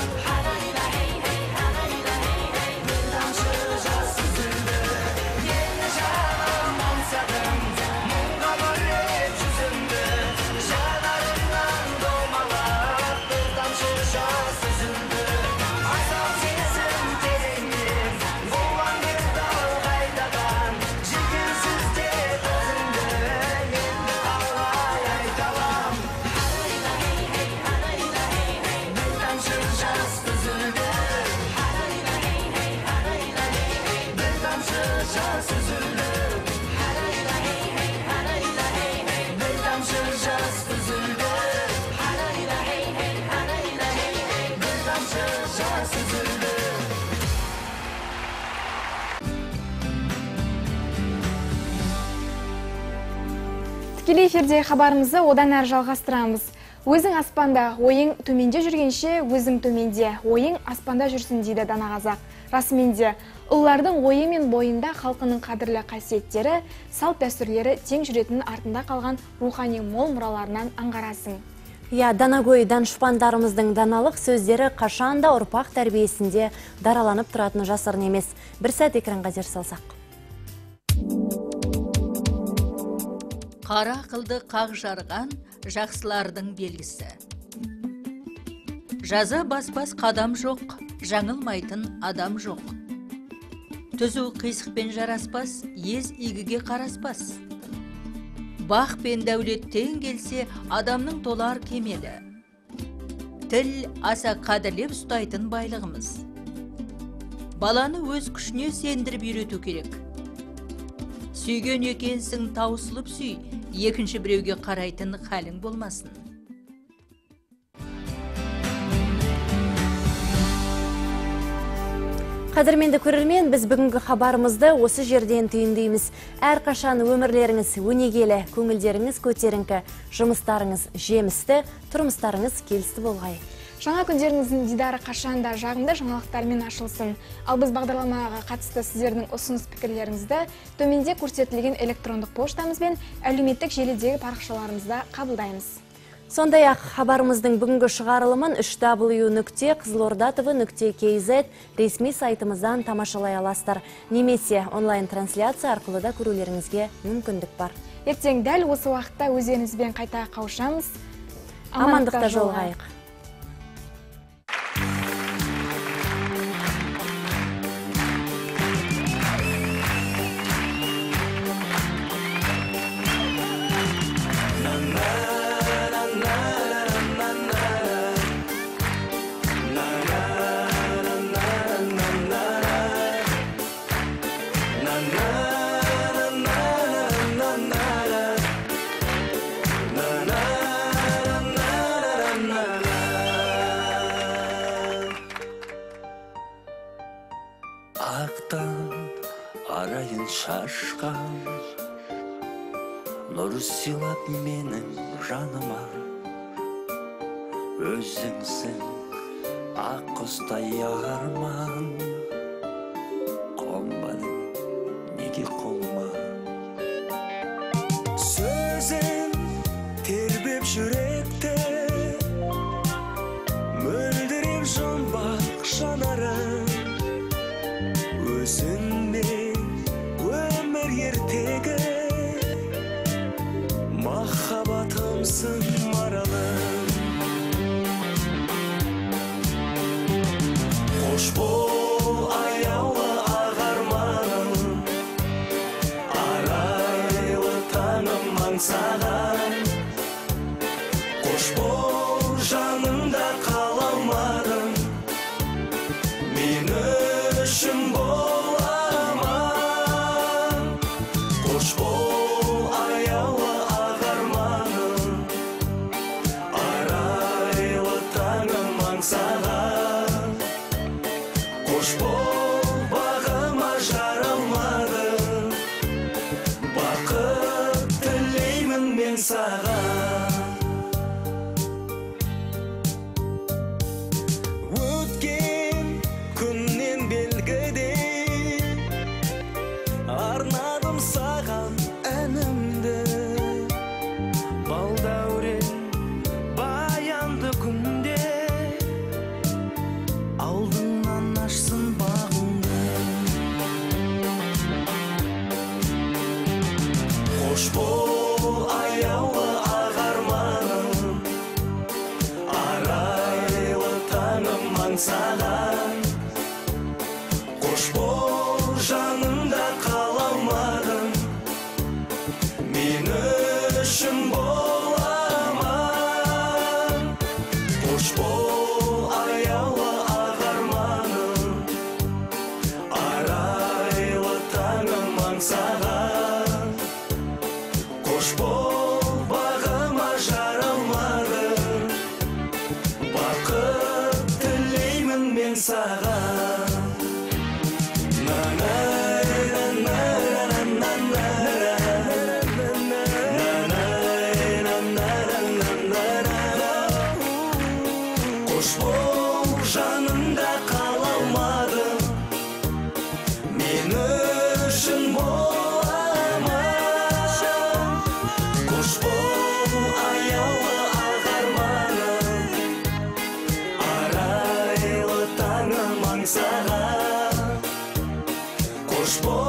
бір тамшы жас үзілді. Енді жаным аңсадым, мұңға бөлеп жүзімді, жанарыңнан домалап бір тамшы жас үзілді. Асау сезім тереңнен болған берді қайтадан, жігерсіз деп өзіңді енді қалай айталам. Bir тамшы жас үзілді, bir тамшы жас үзілді, bir тамшы жас үзілді, bir тамшы жас үзілді. Тікелей эфирдегі хабарымызды одан әрі жалғастырамыз. Өзің аспанда, ойың төменде жүргенше, өзің төменде, ойың аспанда жүрсін дейді дана қазақ. Расымен де, ұлылардың ойы мен бойында халқының қадірлі қасиеттері, салт дәстүрлері тең жүретінін артында қалған рухани мол мұраларынан аңғарасың. Я, данагөй данышпандарымыздың даналық сөздері қашанда ұрпақ тәрбиесінде дараланып тұратыны жасырын емес. Бір сәт экранға зер салсақ. Қара қылды қақ жарған жақсылардың белгісі. Жаза баспас қадам жоқ, жаңылмайтын адам жоқ. Түзу қисықпен жараспас, ез игіге қараспас. Бақ пен дәулеттен келсе, адамның толар кемелі. Тіл аса қадірлеп ұстайтын байлығымыз. Баланы өз күшіне сендіріп үйрету керек. Сүйген екенсің таусылып сүй, екінші біреуге қарайтын халің болмасын. Қадірменді көрермен, біз бүгінгі хабарымызды осы жерден түйіндейміз. Әрқашан өмірлеріңіз өнегелі, көңілдеріңіз көтеріңкі, жұмыстарыңыз жемісті, тұрмыстарыңыз келісті болғай. Жаңа күндеріңіздің дидары қашанда жағымды жаңалықтармен ашылсын. Ал біз бағдарламаға қатысты сіздердің ұсыныс пікірлеріңізді төменде көрсетілген электрондық поштамыз бен әлеуметтік желідегі парақшаларымызда қабылдаймыз. Сондай-ақ хабарымыздың бүгінгі шығарылымын үш дабл ю нүкте қызылорда тв нүкте кей зет ресми сайтымыздан тамашалай аласыздар. Немесе онлайн трансляция арқылы да көрулеріңізге мүмкіндік бар. Ертең дәл осы уақытта өздеріңізбен қайта қауышамыз. Амандықта жолығайық. Ақтан арайын шашқан, нұр сыйлап менің жаныма, өзіңсің ақ құстай арман, қонбадың неге қолыма. Сөзің тербеп жүректі, мөлдіреп жұмбақ жанарың, өзіңмен өмір ертегі, махаббатымсың маралым. Қош бол аяулы ақ арманым, арайлы таңым аңсаған. Қош бол жанымда қала алмадым, мен үшін бол. Өткен күннен белгіде саған. Қош бол жанымда қала алмадым, мен үшін бол аман. Қош бол аяулы ақ арманым, арайлы таңым аңсаған. Қош бол бағыма жаралмадым, бақыт тілеймін мен саған. Қош бол жанымда қала алмадым, мен үшін бол аман. Қош бол аяулы ақ арманым, арайлы таңым аңсаған. Қош бол